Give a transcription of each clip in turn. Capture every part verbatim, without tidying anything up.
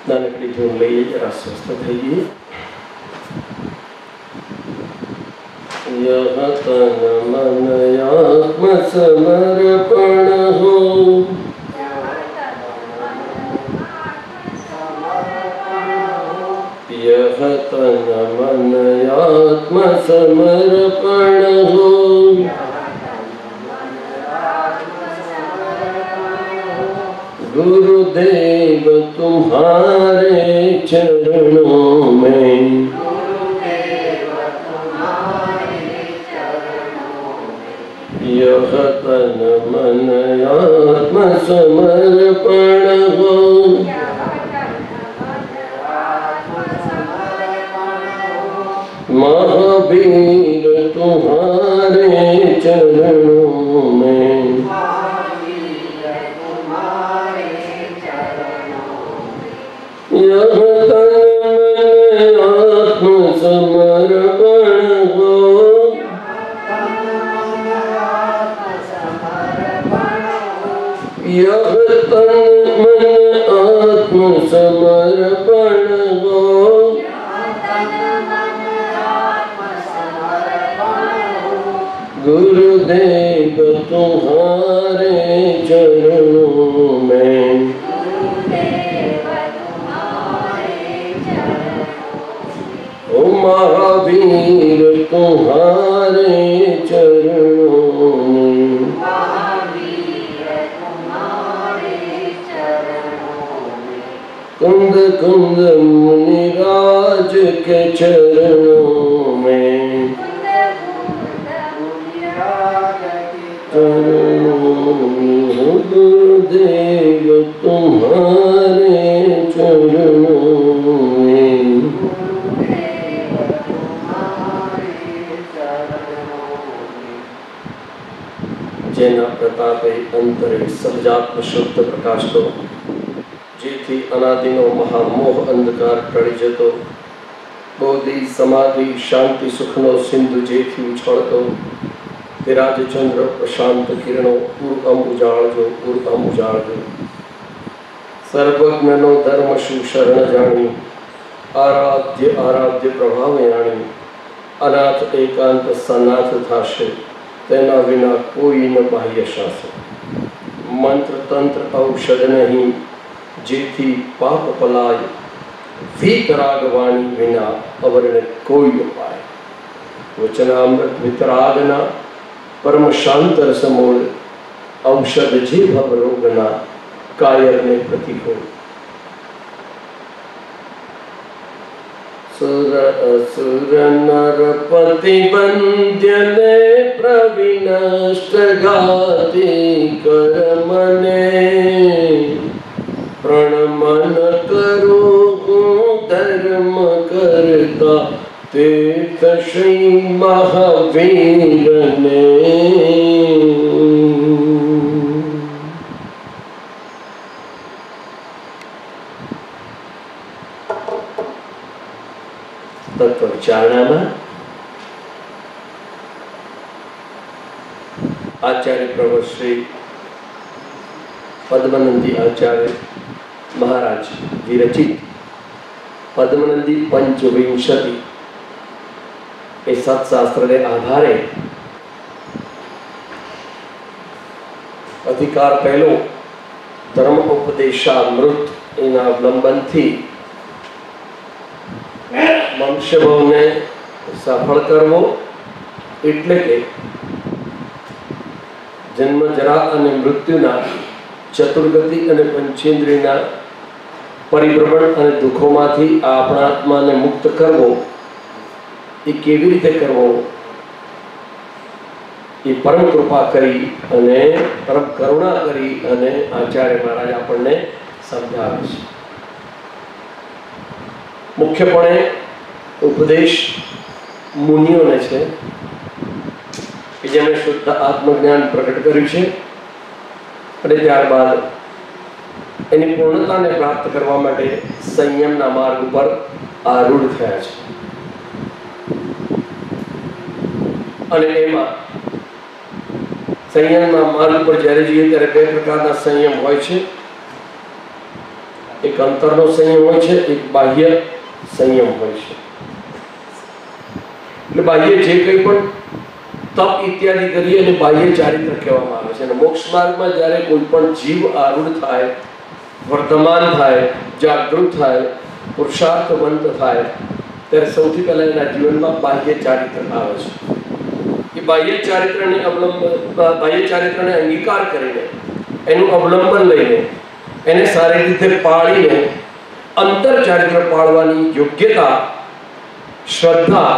नानकड़ी धून लईए, जरा स्वस्थ थईए। यह तन मन आत्म समर्पण हो, यह तन मन आत्म समर्पण हो, गुरुदेव तुम्हारे चरणों में, यह तन मन आत्म समर्पण हो, महावीर तुम्हारे चरणों में, यह तन मन आत्म समर्पण हो, यह तन मन आत्म समर्पण हो, गुरुदेव तुम्हारे चरणों में, ओ महावीर तुम्हारे चरणों में, कुंद कुंद मुनिराज के चरणों में, गुरुदेव तुम्हारे चरणों में, जेना प्रतापे अंतरे सहजात्म शुद्ध प्रकाश तो, जेथी अनादिनो महामोह अंधकार टળી જતો, બોધિ સમાધિ શાંતિ સુખનો સિંધુ જેથી ઉછળતો, विराज चंद्र प्रशांत किरणों पूर्वम उजाड़ो पूर्वम उजाड़ो, सर्वज्ञनो धर्म शु शरण जाणी, आराध्य आराध्य प्रभाव याणी, अनाथ एकांत सनाथ थाशे, तेना विना कोई न बाह्य शासे, मंत्र तंत्र औषध नहीं, जेथी पाप पलाय, वीतराग वाणी विना अवर्ण कोई उपाय, वचनामृत वितरागना, परम शांत रसमूल, औषध जी भव रोगना, कायर ने प्रतिकूल, सुर असुर नरपति वंद्य ने प्रविनष्ट घाति कर मने, प्रणमन करो धर्म करता, तीर्थ श्री महावीर ने, तत्व विचारणा में आचार्य प्रवर श्री पद्मनंदी आचार्य महाराज विरचित पद्मनंदी पंचविंशति ए सत्शास्त्र के आधारे अधिकार पहलो धर्म उपदेशामृत एना अवलंबन थी मनुष्य भाव ने सफल करवो एटले के जन्म जरा अने मृत्युना चतुर्गति अने पंचेन्द्रियना परिभ्रमण अने दुखोमांथी आपणा आत्माने मुक्त करवो ए केवी रीते करवो ए परम कृपा करी अने परम करुणा करी अने आचार्य महाराज आपणे समजावे छे। मुख्यपणे उपदेश मुनिओने छे कि जेमणे शुद्ध आत्मज्ञान प्रकट कर्युं छे अने त्यारबाद एनी पूर्णताने प्राप्त करवा माटे संयमना मार्ग पर आरूढ़ थया छे अने एमां संयमना मार्ग पर ज्यारे जईए त्यारे बे प्रकारना संयम होय छे। એક અંતરનો સંયમ હોય છે, એક બાહ્ય સંયમ હોય છે. એટલે બાહ્ય જે કંઈ પણ તપ ઇત્યાદિ કરીએ અને બાહ્ય ચારિત્ર કહેવામાં આવે છે. અને મોક્ષ માર્ગમાં જ્યારે કોઈ પણ જીવ આરૂઢ થાય, વર્તમાન થાય, જાગૃત થાય, પુરુષાર્થવંત થાય, ત્યારે સૌથી પહેલા એના જીવનમાં બાહ્ય ચારિત્ર આવે છે. એ બાહ્ય ચારિત્રને અવલંબન બાહ્ય ચારિત્રને અંગીકાર કરીને, એનું અવલંબન લઈને, એને સારી રીતે પાળીને અંતર ચારિત્ર પાળવાની યોગ્યતા, શ્રદ્ધા,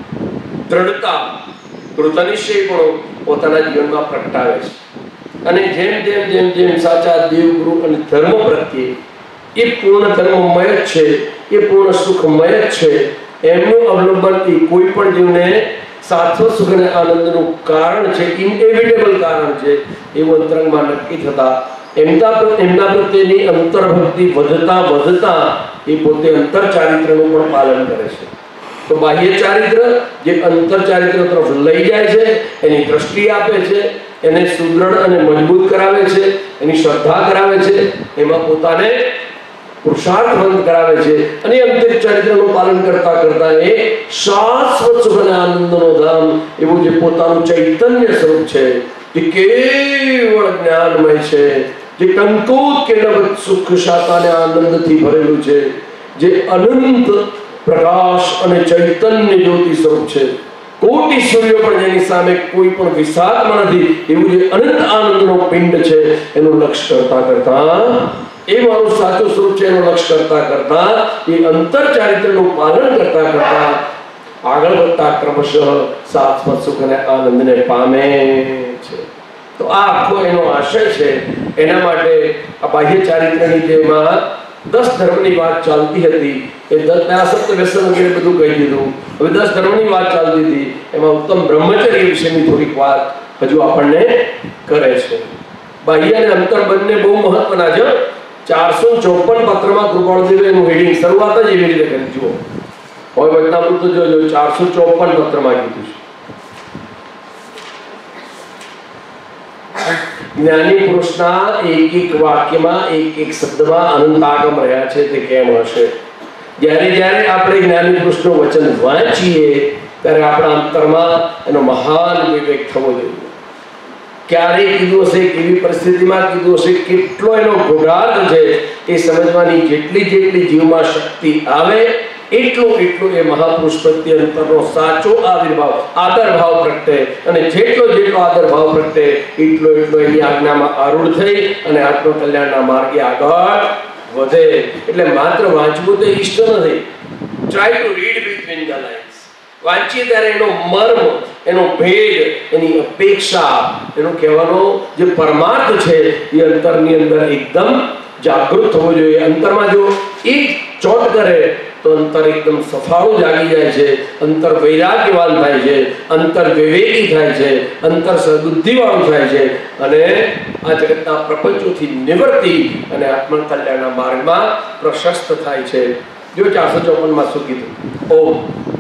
દ્રઢતા, કૃતનિશ્ચય ગુણો પોતાના જીવનમાં પ્રગટાવે છે. અને જેમ જેમ જેમ જેમ સાચા દેવગુરુ અને ધર્મ પ્રત્યે એ પૂર્ણ ધર્મમય જ છે, એ પૂર્ણ સુખમય જ છે, એમનું અવલંબનથી કોઈ પણ જીવને શાશ્વત સુખ અને આનંદનું કારણ છે, ઇનએવિટેબલ કારણ છે, એવું અંતરંગમાં નક્કી થતા એમના એમના પ્રત્યેની અંતર્ભક્તિ વધતા વધતા એ પોતે અંતર ચારિત્રનું પણ પાલન કરે છે. તો બાહ્ય ચારિત્ર જે અંતર ચારિત્ર તરફ લઈ જાય છે, એની દ્રષ્ટિ આપે છે, એને સુદૃઢ અને મજબૂત કરાવે છે, એની શ્રદ્ધા કરાવે છે, એમાં પોતાને પુરુષાર્થવંત કરાવે છે. અને અંતર ચારિત્રનું પાલન કરતા કરતા એ શાશ્વત સુખ અને આનંદનો ધામ એવું જે પોતાનું ચૈતન્ય સ્વરૂપ છે, જે કેવળ જ્ઞાનમય છે, જે કંકુત કેવલ સુખ શાંતિ અને આનંદથી ભરેલું છે, જે અનંત પ્રકાશ અને ચૈતન્ય જ્યોતિ સ્વરૂપ છે, કોટી સૂર્યો પણ જેની સામે કોઈ પણ વિસાતમાં નથી એવું જે અનંત આનંદનો પિંડ છે, એનું લક્ષ્ય કરતા કરતા એ મારું સાચું સ્વરૂપ છે એનું લક્ષ્ય કરતા કરતા એ અંતર ચારિત્રનું પાલન કરતા કરતા આગળ વધતા ક્રમશઃ શાશ્વત સુખ અને આનંદને પામે છે. તો આ આખો એનો આશય છે. એના માટે આ બાહ્ય ચારિત્રની જેમાં દસ ધર્મની વાત ચાલતી હતી, એ દસ સપ્ત વ્યસન વગેરે બધું કહી દીધું. હવે દસ ધર્મની વાત ચાલતી હતી, એમાં ઉત્તમ બ્રહ્મચર્ય વિશેની થોડીક વાત હજુ આપણને કરે છે. બાહ્ય અને અંતર બંને બહુ મહત્વના છે. ચારસો ચોપન પત્રમાં કૃપાળુદેવે એનું હેડિંગ શરૂઆત જ એવી રીતે કરી. જુઓ, હવે વચનામૃત તો જોજો, ચારસો ચોપન પત્રમાં કીધું છે જ્ઞાની પુરુષના એક એક વાક્યમાં એક એક શબ્દમાં અનંત આગમ રહ્યા છે. તે કેમ હશે? જ્યારે જ્યારે આપણે જ્ઞાની પુરુષનું વચન વાંચીએ ત્યારે આપણા અંતરમાં એનો મહાન વિવેક થવો જોઈએ. ક્યારે કીધું હશે, કેવી પરિસ્થિતિમાં કીધું હશે, કેટલો એનો ગોળાર્થ છે એ સમજવાની જેટલી જેટલી જીવમાં શક્તિ આવે એટલો એટલો એ મહાપુરુષ પ્રત્યે અંતરનો સાચો આવિર્ભાવ, આદર ભાવ પ્રગટે. અને જેટલો જેટલો આદર ભાવ પ્રગટે એટલો એટલો એની આજ્ઞામાં આરૂઢ થઈ અને આત્મકલ્યાણના માર્ગે આગળ વધે. એટલે માત્ર વાંચવું તો ઈષ્ટ નથી. Try to read between the lines. વાંચીએ ત્યારે એનો મર્મ, એનો ભેદ, એની અપેક્ષા, એનો કહેવાનો જે પરમાર્થ છે એ અંતરની અંદર એકદમ જાગૃત થવો જોઈએ. અંતરમાં જો એ ચોટ કરે તો અંતર એકદમ સફાળું જાગી જાય છે, અંતર વૈરાગ્યવાન થાય છે, અંતર વિવેકી થાય છે, અંતર સદબુદ્ધિવાળું થાય છે અને આ જગતના પ્રપંચોથી નિવૃત્તિ અને આત્મકલ્યાણના માર્ગમાં પ્રશસ્ત થાય છે. જો ચારસો ચોપનમાં શું કીધું? ઓમ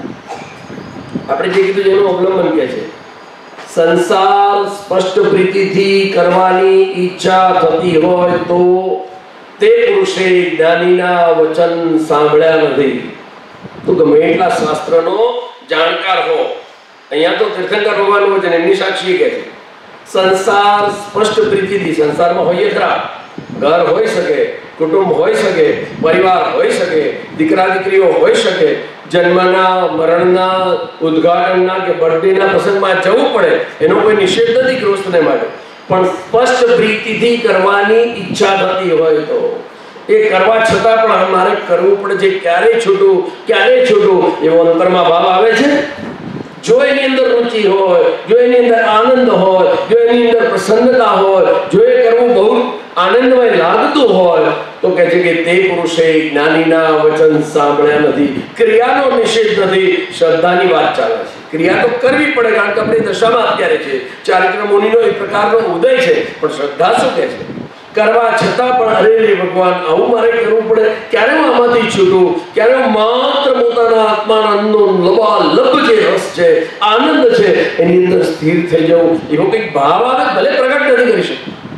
આપણે જે કીધું એનું અવલંબન કે છે સંસાર સ્પષ્ટ પ્રીતિથી કરવાની ઈચ્છા થતી હોય તો તે પુરુષે જ્ઞાનીના વચન સાંભળ્યા નથી. તો ગમે એટલા શાસ્ત્રનો જાણકાર હો, અહીંયા તો તીર્થંકર ભગવાનનું વચન એમની સાક્ષી કે છે સંસાર સ્પષ્ટ પ્રીતિથી, સંસારમાં હોઈએ ખરા, ઘર હોઈ શકે, કુટુંબ હોઈ શકે, પરિવાર હોઈ શકે, દીકરા દીકરીઓ હોઈ શકે, જન્મના, મરણના, ઉદ્ઘાટનના કે બર્થડેના પ્રસંગમાં જવું પડે, એનો કોઈ નિષેધ નથી ગૃહસ્થને માટે. પણ સ્પષ્ટ પ્રીતિથી કરવાની ઈચ્છા થતી હોય તો એ કરવા છતાં પણ મારે કરવું પડે છે, ક્યારે છૂટું ક્યારે છૂટું એવો અંતરમાં ભાવ આવે છે. જો એની અંદર રુચિ હોય, જો એની અંદર આનંદ હોય, જો એની અંદર પ્રસન્નતા હોય, જો એ કરવું બહુ આનંદમય લાગતું હોય તો કહે છે કે તે પુરુષે જ્ઞાનીના વચન સાંભળ્યા નથી. ક્રિયાનો નિષેધ નથી, શ્રદ્ધાની વાત ચાલે છે. ક્રિયા તો કરવી પડે કારણ કે આપણી દશામાં અત્યારે છે, ચારિત્ર મુનિનો એક પ્રકારનો ઉદય છે. પણ શ્રદ્ધા શું કહે છે? કરવા છતાં પણ અરે રે ભગવાન, આવું મારે કરવું પડે, ક્યારે હું આમાંથી છૂટું, ક્યારે હું માત્ર પોતાના આત્માનંદનો લબાલબ જે રસ છે, આનંદ છે, એની અંદર સ્થિર થઈ જાઉં, એવો કંઈક ભાવ આવે, ભલે પ્રગટ નથી કરી શકતું.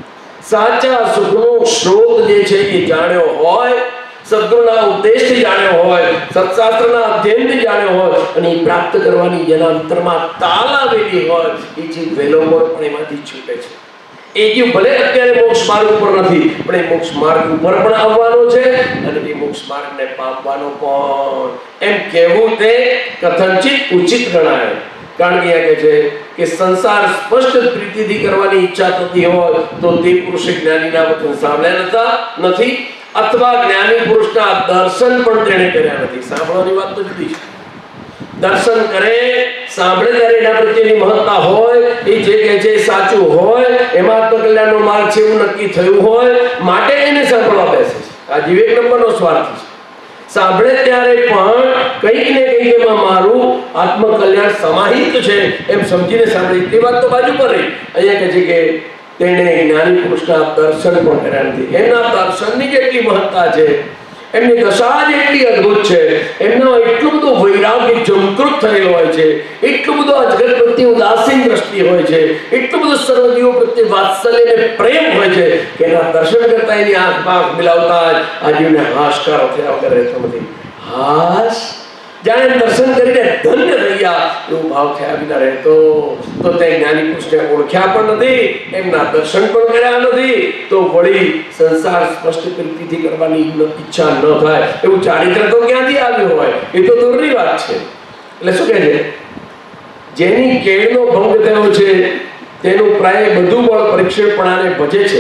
સાચા સુખનો સ્ત્રોત જે છે એ જાણ્યો હોય, સદગુણના ઉપદેશથી જાણ્યો હોય, સત્શાસ્ત્રના અધ્યયનથી જાણ્યો હોય અને એ પ્રાપ્ત કરવાની જેના અંતરમાં તાલ આવેલી હોય એ જે વહેલો મોડો પણ એમાંથી છૂટે છે. એ જીવ ભલે અત્યારે મોક્ષ માર્ગ ઉપર નથી પણ એ મોક્ષ માર્ગ ઉપર પણ આવવાનો છે અને એ મોક્ષ માર્ગને પામવાનો પણ એમ કહેવું તે કથનચિત ઉચિત ગણાય. કારણ કે કહે છે કે સંસાર સ્પષ્ટ પ્રીતિથી કરવાની ઈચ્છા થતી હોય તો તે પુરુષે જ્ઞાનીના વચન સાંભળ્યા નથી અથવા જ્ઞાની પુરુષના દર્શન પણ તેણે કર્યા નથી. સાંભળવાની વાત તો જુદી છે. દર્શન કરે, સાંભળે ત્યારે એના પ્રત્યેની મહત્તા હોય, એ જે કહે છે સાચું હોય, એમાં આત્મકલ્યાણનો માર્ગ છે એવું નક્કી થયું હોય માટે એને સાંભળવા બેસે છે. આ જીવ એક નંબરનો સ્વાર્થ છે. સાંભળે ત્યારે પણ કંઈક ને કંઈક એમાં મારું આત્મકલ્યાણ સમાહિત છે એમ સમજીને સાંભળી. તે વાત તો બાજુ પર રહી. અહીંયા કહે છે કે તેણે જ્ઞાની પુરુષના દર્શન પણ કર્યા નથી. એમના દર્શનની જેટલી મહત્તા છે, એમની દશા જ એટલી અદ્ભુત છે, એમનો એટલું બધું વૈરાગ્ય જમકૃત થયેલો હોય છે, એટલું બધું આ જગત પ્રત્યે ઉદાસીન દ્રષ્ટિ હોય છે, એટલું બધું સર્વજીવો પ્રત્યે વાત્સલ્ય અને પ્રેમ હોય છે કે એના દર્શન કરતા એની આંખમાં આંખ મિલાવતા જ આ જીવને હાશકારો થયા વગર રહેતો નથી. હાશ જાણે દર્શન કરીને ધન્ય થઈ ગયા એવો ભાવ થયા વિના રહેતો તો તે જ્ઞાની પુરુષને ઓળખ્યા પણ નથી, એમના દર્શન પણ કર્યા નથી, તો વળી સંસાર સ્પષ્ટ પ્રીતિથી કરવાની ઈચ્છા ન થાય એવું ચારિત્ર તો ક્યાંથી આવ્યું હોય? એ તો દૂરની વાત છે. એટલે શું કહે છે? જેની કેળનો ભંગ થયો છે તેનું પ્રાય બધું બળ પરીક્ષણપણાને ભજે છે.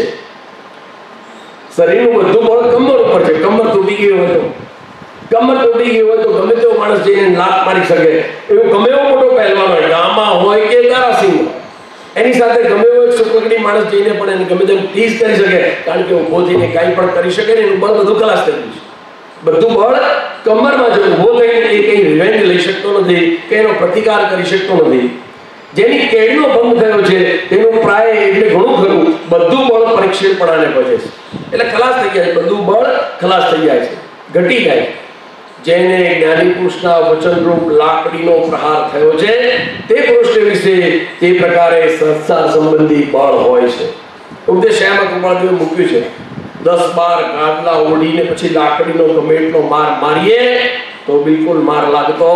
શરીરનું બધું બળ કમર ઉપર છે. કમર તૂટી ગઈ હોય તો કમર તૂટી ગઈ હોય તો ગમે તેવો માણસ જઈને લાત મારી શકે. એવું ગમે એવો મોટો પહેલવાન હોય, ગામા હોય કે દારાસિંહ હોય, એની સાથે ગમે એવો એક સુપગડી માણસ જઈને પણ એને ગમે તેમ ટીઝ કરી શકે. કારણ કે ઊભો થઈને કાંઈ પણ કરી શકે ને એનું બળ બધું ખલાસ થઈ ગયું છે. બધું બળ કમરમાં જો ઊભો થઈને એ કંઈ રિવેન્જ લઈ શકતો નથી કે એનો પ્રતિકાર કરી શકતો નથી. જેની કેળનો ભંગ થયો છે તેનું પ્રાય એટલે ઘણું ખરું બધું બળ પરીક્ષણપણાને ભજે છે. એટલે ખલાસ થઈ જાય છે, બધું બળ ખલાસ થઈ જાય છે, ઘટી જાય. જેને જ્ઞાની પુરુષના વચનરૂપ લાકડીનો પ્રહાર થયો છે તે પુરુષ વિશે તે પ્રકારે સંસાર સંબંધી બળ હોય છે. ઉપદેશ શ્યામા કૃપાળદેવે મૂક્યું છે, દસ બાર ગાદલા ઓઢીને પછી લાકડીનો ગમે એટલો માર મારીએ તો બિલકુલ માર લાગતો.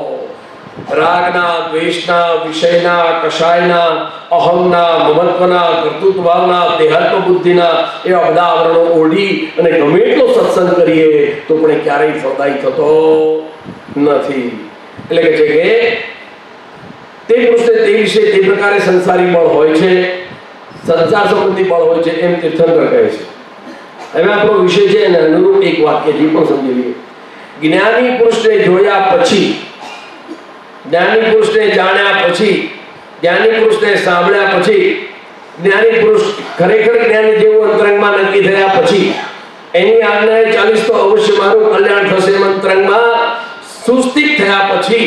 રાગના, દ્વેષના, વિષયના, કષાયના, અહમના, મમત્વના, કર્તૃત્વભાવના, દેહાત્મ બુદ્ધિના એવા બધા આવરણો ઓઢી અને ગમે એટલો સત્સંગ કરીએ તો પણ ક્યારેય ફળદાયી થતો નથી. એટલે કે છે કે તે પુરુષને તે વિશે તે પ્રકારે સંસારી બળ હોય છે, સંસાર સંબંધી બળ હોય છે એમ તીર્થંકર કહે છે. હવે આપણો વિષય છે અને અનુરૂપ એક વાક્ય જે પણ સમજી લઈએ. જ્ઞાની પુરુષને જોયા પછી, જ્ઞાની પુરુષને જાણ્યા પછી, જ્ઞાની પુરુષને સાંભળ્યા પછી, જ્ઞાની પુરુષ ખરેખર જ્ઞાની જેવું અંતરંગમાં નક્કી થયા પછી એની આજ્ઞાએ ચાલીસ તો અવશ્ય મારું કલ્યાણ થશે એમ અંતરંગમાં સુસ્થિત થયા પછી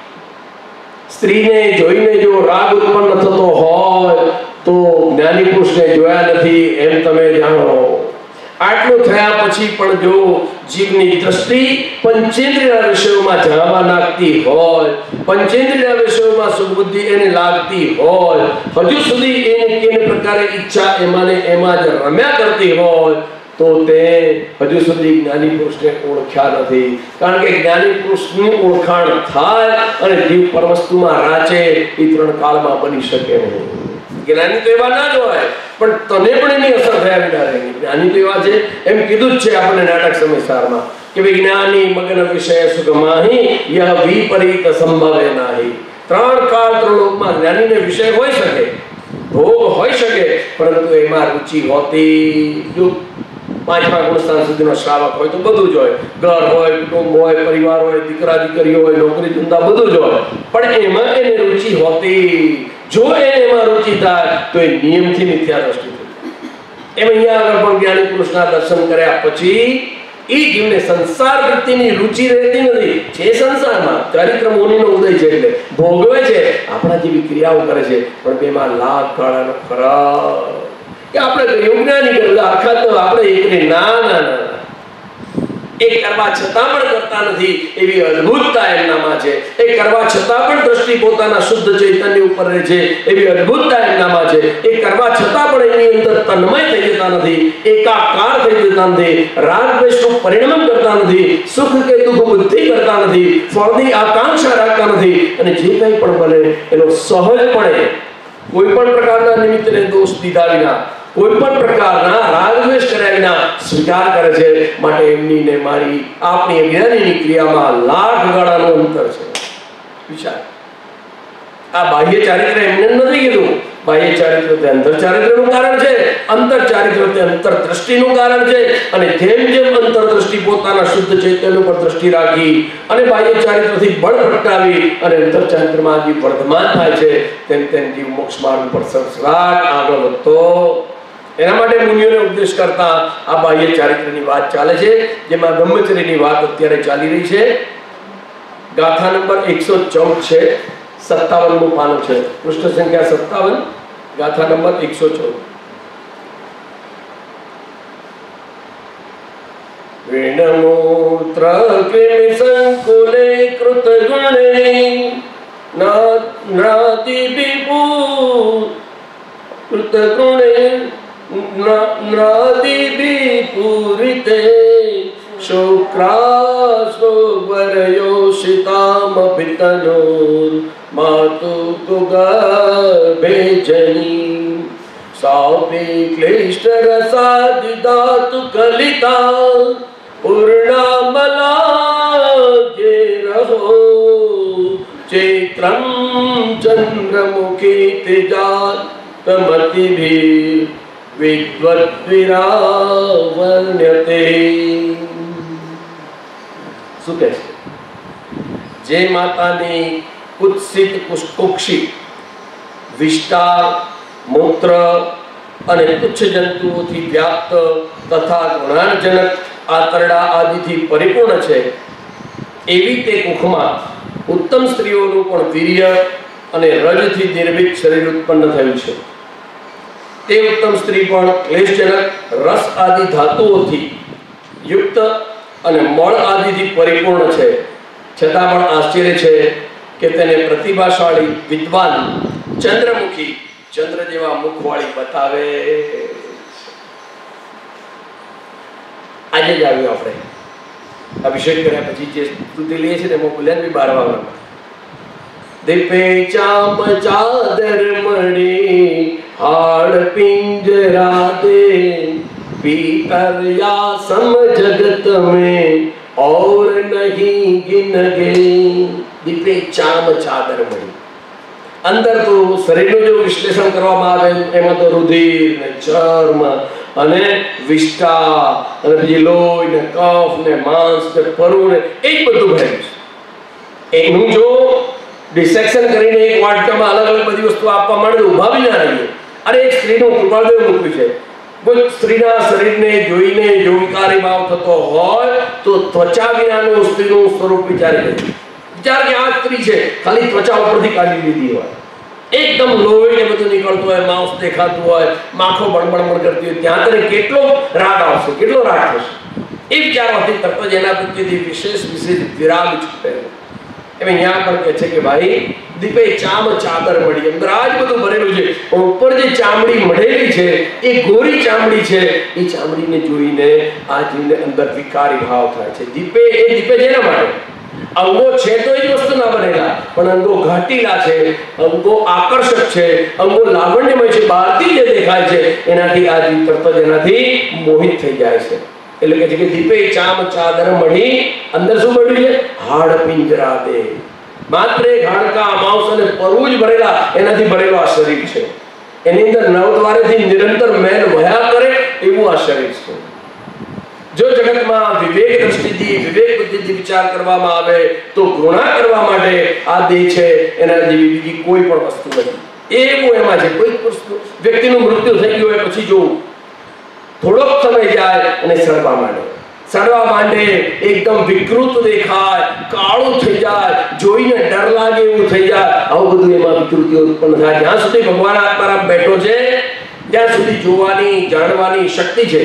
સ્ત્રીને જોઈને જો રાગ ઉત્પન્ન થતો હોય તો જ્ઞાની પુરુષને જોયા નથી એમ તમે જાણો. આટલું થયા પછી પણ જો જીવની દ્રષ્ટિ પંચેન્દ્રિયના વિષયોમાં જવા નાખતી હોય, પંચેન્દ્રિયના વિષયોમાં સુબુદ્ધિ એને લાગતી હોય, હજુ સુધી એને કેને પ્રકારે ઈચ્છા એમાં એમાં જ રમ્યા કરતી હોય તો તે હજુ સુધી જ્ઞાની પુરુષને ઓળખ્યા નથી. કારણ કે જ્ઞાની પુરુષની ઓળખાણ થાય અને જીવ પરવસ્તુમાં રાચે એ ત્રણ કાળમાં બની શકે નહીં. જ્ઞાની તો એવા ના જ હોય પણ તને પણ એની અસર થયા વિના રહે. જ્ઞાની તો એવા છે એમ કીધું જ છે આપણે નાટક સમયસારમાં કે વિજ્ઞાની મગ્ન વિષય સુગમાહી યહ વિપરીત સંભવે નાહી. ત્રણ કાળ ત્રણ લોકમાં જ્ઞાનીને વિષય હોઈ શકે, ભોગ હોઈ શકે, પરંતુ એમાં રુચિ હોતી જો પાંચમા ગુણસ્થાન સુધીનો શ્રાવક હોય તો બધું જ હોય, ઘર હોય, કુટુંબ હોય, પરિવાર હોય, દીકરા દીકરીઓ હોય, નોકરી ધંધા બધું જ હોય, પણ એમાં એને રુચિ હોતી. જો એને એમાં રુચિ થાય તો એ નિયમથી મિથ્યા દ્રષ્ટિ થઈ. એમ અહીંયા આગળ પણ જ્ઞાની પુરુષના દર્શન કર્યા પછી એ જીવને સંસાર વૃત્તિની રુચિ રહેતી નથી. છે સંસારમાં ચારિત્ર મુનિનો ઉદય છે એટલે ભોગવે છે, આપણા જેવી ક્રિયાઓ કરે છે, પણ બેમાં લાભ ગાળાનો ફરક કે આપણે જ્ઞાની કરેલા અર્થાત આપણે એકને ના ના ના એ કરવા છતાં પણ કરતા નથી એવી અદ્ભુતતા એમનામાં છે. એ કરવા છતાં પણ દ્રષ્ટિ પોતાના શુદ્ધ ચૈતન્ય ઉપર રહે છે એવી અદ્ભુતતા એમનામાં છે. એ કરવા છતાં પણ એની અંદર તન્મય થઈ જતા નથી, એકાકાર થઈ જતા નથી, રાગ દ્વેષનું પરિણામ કરતા નથી, સુખ કે દુઃખ બુદ્ધિ કરતા નથી, ફળની આકાંક્ષા રાખતા નથી, અને જે કંઈ પણ બને એનો સહજપણે કોઈ પણ પ્રકારના નિમિત્તને દોષ દીધા વિના, કોઈ પણ પ્રકારના રાગ દ્વેષ કર્યા વિના સ્વીકાર કરે છે. માટે એમની ને મારી આપણી અજ્ઞાનીની ક્રિયામાં લાખ ગણાનું અંતર છે. વિચાર, આ બાહ્ય ચારિત્ર એમને નથી કીધું. બાહ્ય ચારિત્ર તે અંતર ચારિત્રનું કારણ છે, અંતર ચારિત્ર તે અંતર દ્રષ્ટિનું કારણ છે. અને જેમ જેમ અંતર દ્રષ્ટિ પોતાના શુદ્ધ ચૈતન્ય પર દ્રષ્ટિ રાખી અને બાહ્ય ચારિત્રથી બળ પ્રગટાવી અને અંતર ચારિત્રમાં જીવ વર્ધમાન થાય છે, તેમ તેમ જીવ મોક્ષ માર્ગ પર સડસડાટ આગળ વધતો. એના માટે મુનિઓને ઉપદેશ કરતા આ બાહ્ય ચારિત્રની વાત ચાલે છે, જેમાં બ્રહ્મચર્યની વાત અત્યારે ચાલી રહી છે. ગાથા નંબર એકસો ચૌદ છે, સત્તાવનમું પાનું છે, પૃષ્ઠ સંખ્યા સત્તાવન, ગાથા નંબર એકસો ચૌદ. વિણમૂત્ર ક્રિમિ સંકુલે કૃત ગુણે નાતિ વિભુ કૃત ગુણે નાતિ વિપુરિતે શુક્રાસો વરયોષિતામપિતનોર માતુ ગુગર્ભે જની સાપી ક્લિષ્ટ રસાદિદાતુ કલિતા પૂર્ણામલા જે રહો ચૈત્રમ ચંદ્રમુખી તેજાતમતિભિ વિદ્વત વિરાવર્ણ્યતે. શું કહે છે? જે માતાની કુત્સિત કુક્ષિત વિષ્ટા મૂત્ર અને તુચ્છ જંતુઓથી વ્યાપ્ત તથા ગુણાણજનક આંતરડા આદિથી પરિપૂર્ણ છે, એવી તે કુખમાં ઉત્તમ સ્ત્રીઓનું પણ વીર્ય અને રજથી નિર્મિત શરીર ઉત્પન્ન થયું છે. તે ઉત્તમ સ્ત્રી પણ ક્લેશજનક રસ આદિ ધાતુઓથી યુક્ત અને મળ આદિથી પરિપૂર્ણ છે, છતાં પણ આશ્ચર્ય છે કે તેને પ્રતિભાશાળી વિદ્વાન ચંદ્રમુખી ચંદ્ર જેવા મુખવાળી બતાવે. આજે જ આવ્યું આપણે અભિષેક કર્યા પછી જે સ્તુતિ લઈએ છીએ એમાં બોલ્યા બી બાર વાગ્યા દીપે ચામ ચાદર મણી હાડ પિંજરા દે पीतरया सम जगत में और नहीं गिनगे દીપે ચામ ચાદર મળી. અંદર તો શરીરનું જો વિશ્લેષણ કરવામાં આવે એમાં તો રુધિર ને ચર્મ અને વિષ્ટા અને પછી લોહી ને કફ ને માંસ ને પરુ ને એ જ બધું ભરેલું છે. એનું જો ડિસેક્શન કરીને એક વાટકામાં અલગ અલગ બધી વસ્તુ આપવા માંડે ઊભા બી ના રહીએ. અરે એક સ્ત્રીનું કૃપાળદેવ મૂક્યું છે. કોઈ સ્ત્રીના શરીરને જોઈને જો વિકારી ભાવ થતો હોય તો ત્વચા વિનાનું સ્ત્રીનું સ્વરૂપ વિચારી લે. વિચાર કે આ સ્ત્રી છે, ખાલી ત્વચા ઉપરથી કાઢી લીધી હોય, એકદમ લોહી ને બધું નીકળતું હોય, માંસ દેખાતું હોય, માખો બળબડ કરતી હોય, ત્યાં તને કેટલો રાગ આવશે, કેટલો રાગ થશે. એ વિચારવાથી તરત જ એના પ્રત્યેથી વિશેષ વિશેષ વિરાગ છૂટે. એમ અહીંયા પણ કહે છે કે ભાઈ દીપે ચામ ચાદર મળી. અંદર આ જ બધું ભરેલું છે, પણ ઉપર જે ચામડી મઢેલી છે એ ગોરી ચામડી છે. એ ચામડીને જોઈને આ જીવને અંદર વિકારી ભાવ થાય છે. દીપે એ દીપે જેના માટે અંગો છે તો એ જ વસ્તુના બનેલા, પણ અંગો ઘાટીલા છે, અંગો આકર્ષક છે, અંગો લાવણ્યમય છે, બહારથી જે દેખાય છે એનાથી આ જીવ તરત જ એનાથી મોહિત થઈ જાય છે. એટલે કે છે કે દીપે ચામ ચાદર મળી. અંદર શું મળ્યું છે? હાડ પિંજરા દે. માત્ર એક હાડકા માંસ અને પરુ જ ભરેલા એનાથી ભરેલો આ શરીર છે. એની અંદર નવદ્વારેથી નિરંતર મેલ વહ્યા કરે એવું આ શરીર છે. જો જગતમાં વિવેક દ્રષ્ટિથી વિવેક બુદ્ધિથી વિચાર કરવામાં આવે તો ઘૃણા કરવા માટે આ દેહ છે એના જેવી બીજી કોઈ પણ વસ્તુ નથી. એવું એમાં છે. કોઈ વ્યક્તિનું મૃત્યુ થઈ ગયું હોય પછી જો થોડોક સમય જાય અને સડવા માંડે સડવા માંડે એકદમ વિકૃત દેખાય, કાળું થઈ જાય, જોઈને ડર લાગે એવું થઈ જાય. આવું બધું એમાં વિકૃતિઓ ઉત્પન્ન થાય. જ્યાં સુધી ભગવાન આત્મારામ બેઠો છે ત્યાં સુધી જોવાની જાણવાની શક્તિ છે,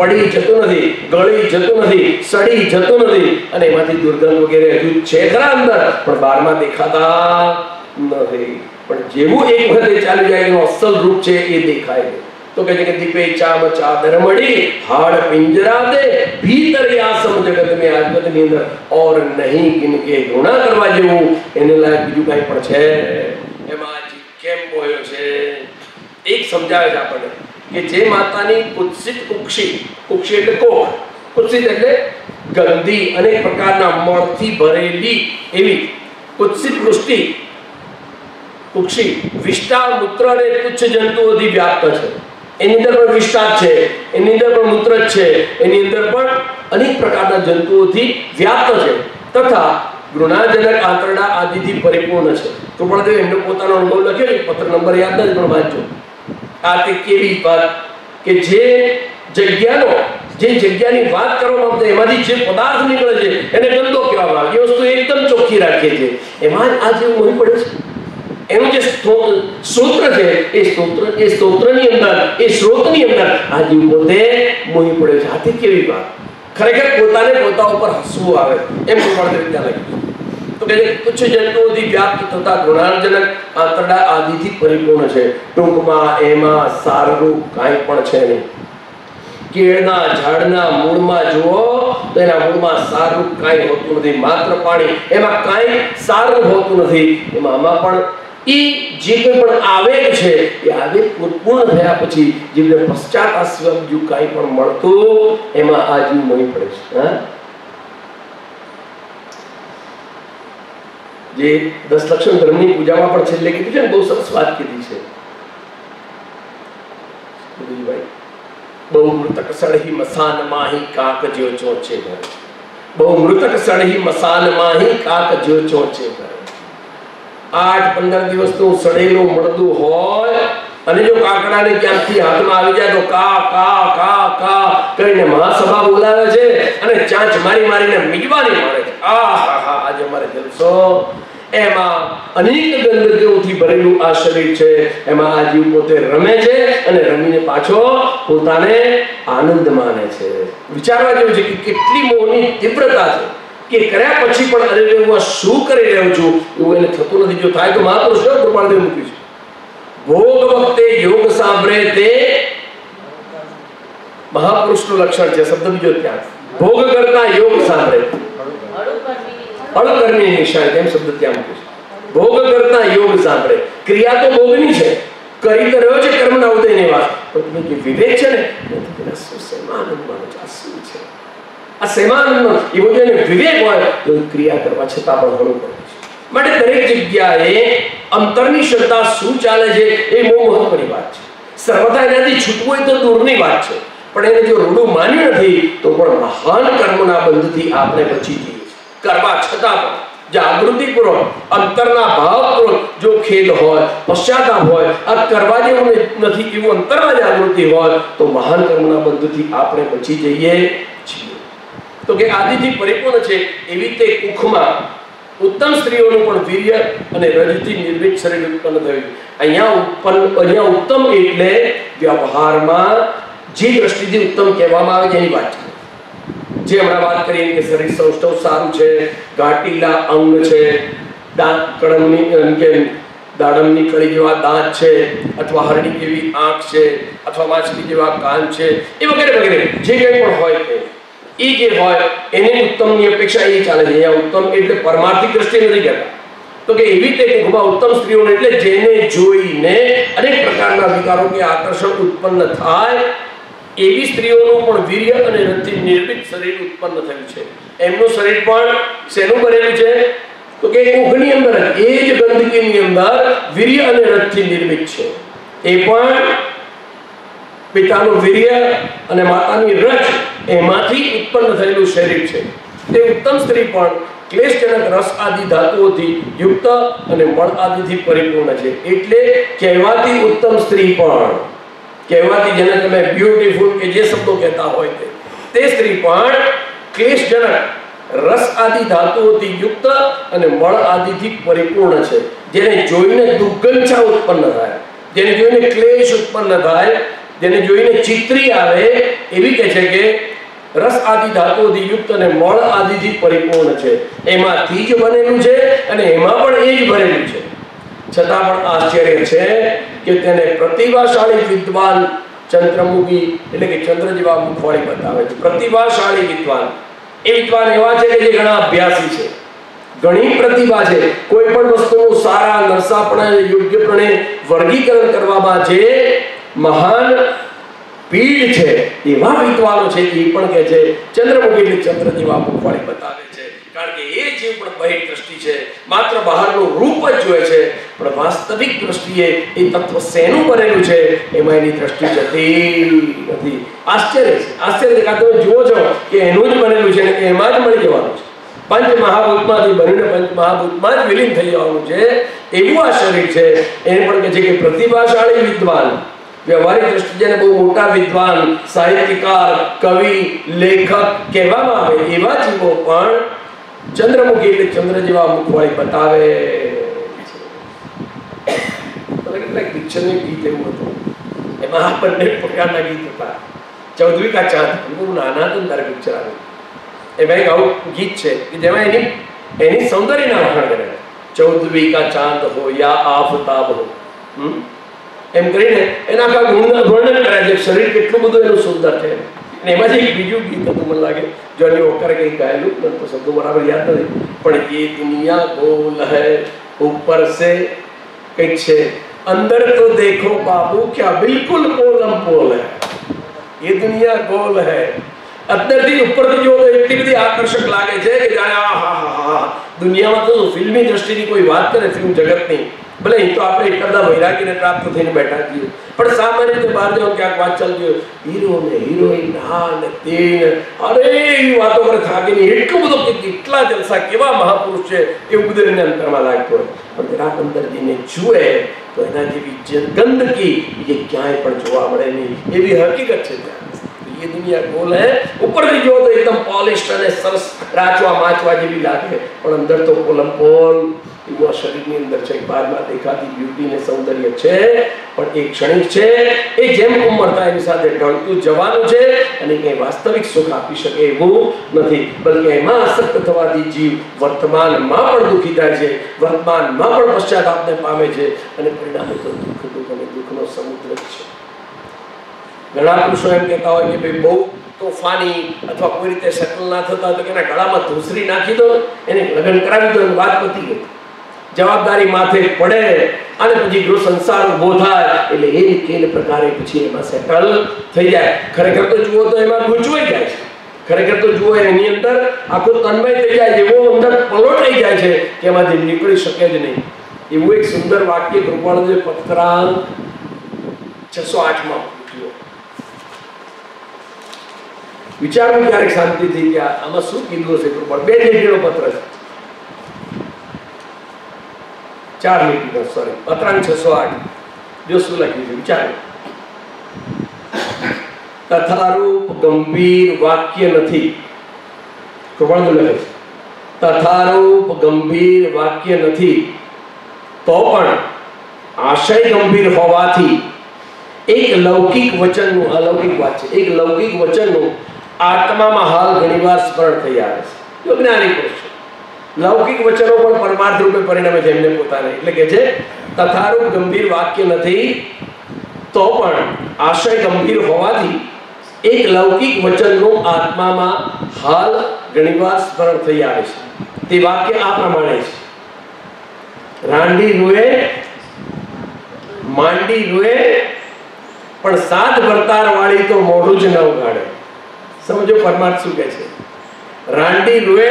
પડી જતું નથી, ગળી જતું નથી, સડી જતું નથી અને એમાંથી દુર્ગંધ વગેરે હજુ છે ખરા અંદર પણ બહારમાં દેખાતા નથી. પણ જેવું એક વખત ચાલી જાય એનું અસલ રૂપ છે એ દેખાય. તો કહે છે કે દીપે ચામ ચાદર મળી હાડ પિંજરા દે ભીતર આસમ જગત में આજગત ની અંદર और नहीं किनके ગુણા કરવા જેવું એને લાયક બીજું કઈ પણ છે. એમાં કેમ બોલ્યો છે એક સમજાવે છે આપણને કે જે માતાની કુત્સિત કુક્ષી, કુક્ષી એટલે કોખ, કુત્સિત એટલે ગંદી અનેક પ્રકારના મળથી ભરેલી એવી કુત્સિત વૃષ્ટિ, કુક્ષી વિષ્ટા મૂત્ર અને તુચ્છ જંતુઓથી વ્યાપ્ત છે. એની અંદર પણ વિષ્ટા છે, એની અંદર પણ મૂત્ર છે, એની અંદર પણ અનેક પ્રકારના જંતુઓથી વ્યાપ્ત છે તથા ઘૃણાજનક આંતરડા આદિથી પરિપૂર્ણ છે. તો પણ તે એમનો પોતાનો અનુભવ લખ્યો છે, પત્ર નંબર યાદ નથી પણ વાંચજો. આ તે કેવી વાત કે જે જગ્યાનો જે જગ્યાની વાત કરવામાં આવતી એમાંથી જે પદાર્થ નીકળે છે એને ગંદો કહેવામાં આવે. એ વસ્તુ એકદમ ચોખ્ખી રાખીએ છીએ એમાં આ જે મોહી પડે છે. એનું જે સ્ત્રોત્ર છે એ સ્ત્રોત્ર એ સ્ત્રોત્રની અંદર એ સ્ત્રોતની અંદર આ જીવ પોતે મોહી પડે છે. આથી કેવી વાત, ખરેખર પોતાને પોતા ઉપર હસવું આવે એમ પ્રમાણે રીતે લખ્યું. તો કે તુચ્છ જંતુઓથી વ્યાપ્ત થતા ગુણાર્જનક આંતરડા આદિથી પરિપૂર્ણ છે. ટૂંકમાં એમાં સારરૂપ કાંઈ પણ છે નહીં. કેળના ઝાડના મૂળમાં જુઓ તો એના મૂળમાં સારરૂપ કાંઈ હોતું નથી, માત્ર પાણી. એમાં કાંઈ સારરૂપ હોતું નથી. એમાં આમાં પણ એ જે કંઈ પણ આવેગ છે એ આવેગ પૂર્ણ થયા પછી જીવને પશ્ચાત આ સિવાય બીજું કાંઈ પણ મળતું એમાં આ જીવ મોહી પડે છે. હા, જે દસ લક્ષણ ધર્મની પૂજામાં પણ છેલ્લે કીધું છે ને, બહુ સરસ વાત કીધી છે. બહુ મૃતક સળહી મસાન માહી કાક જ્યો ચોચે ઘર, બહુ મૃતક સળહી મસાન માહી કાક જ્યો ચોચે ઘર. આઠ પંદર દિવસનું સડેલું મળતું હોય અને જો કાકડાને ક્યાંકથી હાથમાં આવી જાય તો કા કા કા કા કરીને મહાસભા બોલાવે છે અને ચાંચ મારી મારીને મિજબાની મારે છે. આ હા હા આજે અમારે જલસો. એમાં અનેક ગંદકીઓથી ભરેલું આ શરીર છે. એમાં આ જીવ પોતે રમે છે અને રમીને પાછો પોતાને આનંદ માને છે. વિચારવા જેવું છે કે કેટલી મોહની તીવ્રતા છે કે કર્યા પછી પણ અરે હું શું કરી રહ્યો છું એવું એને થતું નથી. જો થાય તો મહાપુરુષ કૃપાળદેવ મૂક્યું છે, ભોગ વખતે યોગ સાંભળે તે મહાપુરુષનું લક્ષણ છે. શબ્દ બીજો ત્યાં, ભોગ કરતા યોગ સાંભળે અળકર્મી નિશાન એમ શબ્દ ત્યાં મૂક્યું છે. ભોગ કરતા યોગ સાંભળે. ક્રિયા તો ભોગની છે, કરી તો રહ્યો છે કર્મના ઉદયની વાત, પણ તમે જે વિવેક છે ને તેના શું સેમાનંદ માનો છે. આ શું છે આ સેમાનંદ? એ બધું એને વિવેક હોય તો ક્રિયા કરવા છતાં પણ ઘણું પડે છે. માટે દરેક જગ્યાએ અંતરની શ્રદ્ધા શું ચાલે છે એ બહુ મહત્વની વાત છે. સર્વથા એનાથી છૂટવું હોય તો દૂરની વાત છે, પણ એને જો રૂડું માન્યું નથી તો પણ મહાન કર્મના બંધથી આપણે બચી જઈએ કરવા છતાં પણ જાગૃતિપૂર્વક અંતરના ભાવપૂર્વક જો ખેદ હોય, પશ્ચાતાપ હોય, આ કરવા જેવું નથી એવું અંતરમાં જાગૃતિ હોય તો મહાન કર્મના બંધથી આપણે બચી જઈએ છીએ. તો કે આદિથી પરિપૂર્ણ છે એવી રીતે કુખમાં ઉત્તમ સ્ત્રીઓનું પણ વીર્ય અને રજથી નિર્મિત શરીર ઉત્પન્ન થયું. અહીંયા ઉત્પન્ન અહીંયા ઉત્તમ એટલે વ્યવહારમાં જે દ્રષ્ટિથી ઉત્તમ કહેવામાં આવે છે એની વાત છે. જે હમણાં વાત કરીએ કે શરીર સૌષ્ઠવ સારું છે, ઘાટીલા અંગ છે, દાંત કળમની કે દાડમની કળી જેવા દાંત છે, અથવા હરણી જેવી આંખ છે, અથવા માછલી જેવા કાન છે, એ વગેરે વગેરે જે કંઈ પણ હોય તે એ જે હોય એને ઉત્તમની અપેક્ષા એ ચાલે છે. અહીંયા ઉત્તમ એટલે પરમાર્થિક દ્રષ્ટિએ નથી કહેતા. તો કે એવી રીતે કુખમાં ઉત્તમ સ્ત્રીઓને એટલે જેને જોઈને અનેક પ્રકારના વિકારો કે આકર્ષણ ઉત્પન્ન થાય એવી સ્ત્રીઓનું પણ વીર્ય અને રથથી નિર્મિત શરીર ઉત્પન્ન થયું છે. એમનું શરીર પણ શેનું બનેલું છે? તો કે કુખની અંદર એ જ ગંદકીની અંદર વીર્ય અને રથથી નિર્મિત છે. એ પણ પિતાનું વીર્ય અને માતાની રથ એમાંથી ઉત્પન્ન થયેલું શરીર છે. તે ઉત્તમ સ્ત્રી પણ ક્લેશજનક રસ આદિ ધાતુઓથી યુક્ત અને મળ આદિથી પરિપૂર્ણ છે. એટલે કહેવાતી ઉત્તમ સ્ત્રી પણ, કહેવાતી જેને તમે બ્યુટીફુલ કે જે શબ્દો કહેતા હોય તે તે સ્ત્રી પણ ક્લેશજનક રસ આદિ ધાતુઓથી યુક્ત અને મળ આદિથી પરિપૂર્ણ છે. જેને જોઈને દુર્ગંધા ઉત્પન્ન થાય, જેને જોઈને ક્લેશ ઉત્પન્ન થાય, જેને જોઈને ચિત્રી આવે એવી કહે છે કે રસ આદિ ધાતુઓથી યુક્ત અને મળ આદિથી પરિપૂર્ણ છે, એમાંથી જ બનેલું છે અને એમાં પણ એ જ ભરેલું છે. છતાં પણ આશ્ચર્ય છે કે તેને પ્રતિભાશાળી વિદ્વાન ચંદ્રમુખી એટલે કે ચંદ્ર જેવા મુખવાળી બતાવે છે. પ્રતિભાશાળી વિદ્વાન એ વિદ્વાન એવા છે કે જે ઘણા અભ્યાસી છે, ઘણી પ્રતિભા છે, કોઈ પણ વસ્તુનું સારા નરસાપણે યોગ્યપણે વર્ગીકરણ કરવામાં જે મહાન પીઢ છે એવા વિદ્વાનો છે. એ પણ કહે છે ચંદ્રમુખી એટલે ચંદ્ર જેવા મુખવાળી બતાવે છે, કારણ કે એ જીવ પણ બહિર દ્રષ્ટિ છે, માત્ર બહારનું રૂપ જ જોવે છે, પણ વાસ્તવિક દ્રષ્ટિએ એ તત્વ શેનું બનેલું છે એમાં એની દ્રષ્ટિ જતી નથી. આશ્ચર્ય છે, આશ્ચર્ય કાં તમે જુઓ છો કે એનું જ બનેલું છે ને એમાં જ મળી જવાનું છે, પંચ મહાભૂતમાંથી બનીને પંચ મહાભૂતમાં જ વિલીન થઈ જવાનું છે, એવું આ શરીર છે. એને પણ કહે છે કે પ્રતિભાશાળી વિદ્વાન, વ્યવહારિક દ્રષ્ટિએ બહુ મોટા વિદ્વાન, સાહિત્યકાર, કવિ, લેખક કહેવામાં આવે એવા જીવો પણ ચંદ્રમુખી એટલે ચંદ્ર જેવા મુખવાળી બતાવે છે. કેટલાક પિક્ચરનું ગીત એવું હતું, એમાં આ બંને પ્રકારના ગીત હતા. ચૌધરી કા ચાંદ, બહુ નાના હતા તારે પિક્ચર આવ્યું, એમાં એક આવું ગીત છે કે જેમાં એની એની સૌંદર્યના વખાણ કરે. ચૌદવી કા ચાંદ હો યા આફતાબ હો, એમ કરીને એના આખા ગુણના વર્ણન કર્યા છે, શરીર કેટલું બધું એનું સુંદર છે. અને એમાં એક બીજું ગીત હતું, મને લાગે જોની વોકરે કંઈક ગાયેલું, મને તો શબ્દો બરાબર યાદ નથી, પણ એ દુનિયા ગોલ હૈ ઉપર સે કંઈક છે, અંદર તો દેખો બાબુ ક્યા બિલકુલ પોલમ પોલ હૈ, એ દુનિયા ગોલ હૈ. અંદરથી ઉપરથી જો એટલી બધી આકર્ષક લાગે છે કે જાણે આ હા હા હા દુનિયામાં તો ફિલ્મી દ્રષ્ટિની કોઈ વાત કરે ફિલ્મ જગતની, ભલે એ તો આપણે એકદમ વૈરાગીને પ્રાપ્ત થઈને બેઠા છીએ, પણ સામાન્ય રીતે બહાર જાઓ ક્યાંક વાત ચાલતી હોય, હીરો ને હિરોઈન હા ને તે અરે એવી વાતો કરે થાકી નહીં, એટલું બધું કેટલા જલસા કેવા મહાપુરુષ છે એવું બધું એને અંતરમાં લાગતું હોય. પણ જરાક અંદર જઈને જુએ તો એના જેવી ગંદકી બીજે ક્યાંય પણ જોવા મળે નહીં, એવી હકીકત છે. ये दुनिया गोल है, ऊपरથી જો તો એકદમ પોલિશ્ડ અને સરસ રાચવા માચવા જેવી લાગે, પણ અંદર તો પોલમ પોલ એવું શરીરની અંદર છે. બહારમાં દેખાતી બ્યુટી ને સૌંદર્ય છે પણ એ ક્ષણિક છે, એ જેમ ઉંમર થાય એની સાથે ઢળતું જવાનું છે અને કંઈ વાસ્તવિક સુખ આપી શકે એવું નથી. બલકે એમાં આસક્ત થવાથી જીવ વર્તમાનમાં પણ દુઃખી થાય છે, વર્તમાનમાં પણ પશ્ચાતાપને પામે છે અને પરિણામે તો દુઃખ દુઃખ અને દુઃખનો સમુદ્ર છે. ઘણા પુરુષો એમ કહેતા હોય કે ભાઈ બહુ તોફાની અથવા કોઈ રીતે સેટલ ના થતા તો કે એના ગળામાં ધૂસરી નાખી દો, એને લગ્ન કરાવી દો, એની વાત પતી ગઈ. જવાબદારી માથે પડે અને પછી ગૃહ સંસાર ઉભો થાય એટલે એ રીતે પ્રકારે પછી એમાં સેટલ થઈ જાય. ખરેખર તો જુઓ તો એમાં ગૂંચવાઈ જાય છે, ખરેખર તો જુઓ એની અંદર આખો તન્મય થઈ જાય, એવો અંદર પલોટાઈ જાય છે કે એમાંથી નીકળી શકે જ નહીં. એવું એક સુંદર વાક્ય કૃપાળુજી પત્રાંક છસો આઠ માં વિચારવું ક્યારેક શાંતિથી કે આમાં શું કીધું હશે. બે લીટીનો પત્ર છે, ચાર લીટીનો, સોરી પત્રાંક છસો આઠ. જો શું લખ્યું છે વિચારો. તથારૂપ ગંભીર વાક્ય નથી, કૃપાળુ લખે છે તથારૂપ ગંભીર વાક્ય નથી, તો પણ આશય ગંભીર હોવાથી એક લૌકિક વચનનું, અલૌકિક વાત છે, એક લૌકિક વચનનું આત્મામાં હાલ ઘણીવાર સ્મરણ થઈ આવે છે. જો જ્ઞાની પુરુષ લૌકિક વચનો પણ પરમાર્થ રૂપે પરિણમે છે એમને પોતાને, એટલે કે છે તથારૂપ ગંભીર વાક્ય નથી તો પણ આશય ગંભીર હોવાથી એક લૌકિક વચનનું આત્મામાં હાલ ઘણીવાર સ્મરણ થઈ આવે છે. તે વાક્ય આ પ્રમાણે છે: રાંડી રૂએ માંડી રૂએ પણ સાત ભરતાર વાળી તો મોઢું જ ન ઉગાડે. સમજો પરમાર્થ શું કહે છે? રાંડી રૂએ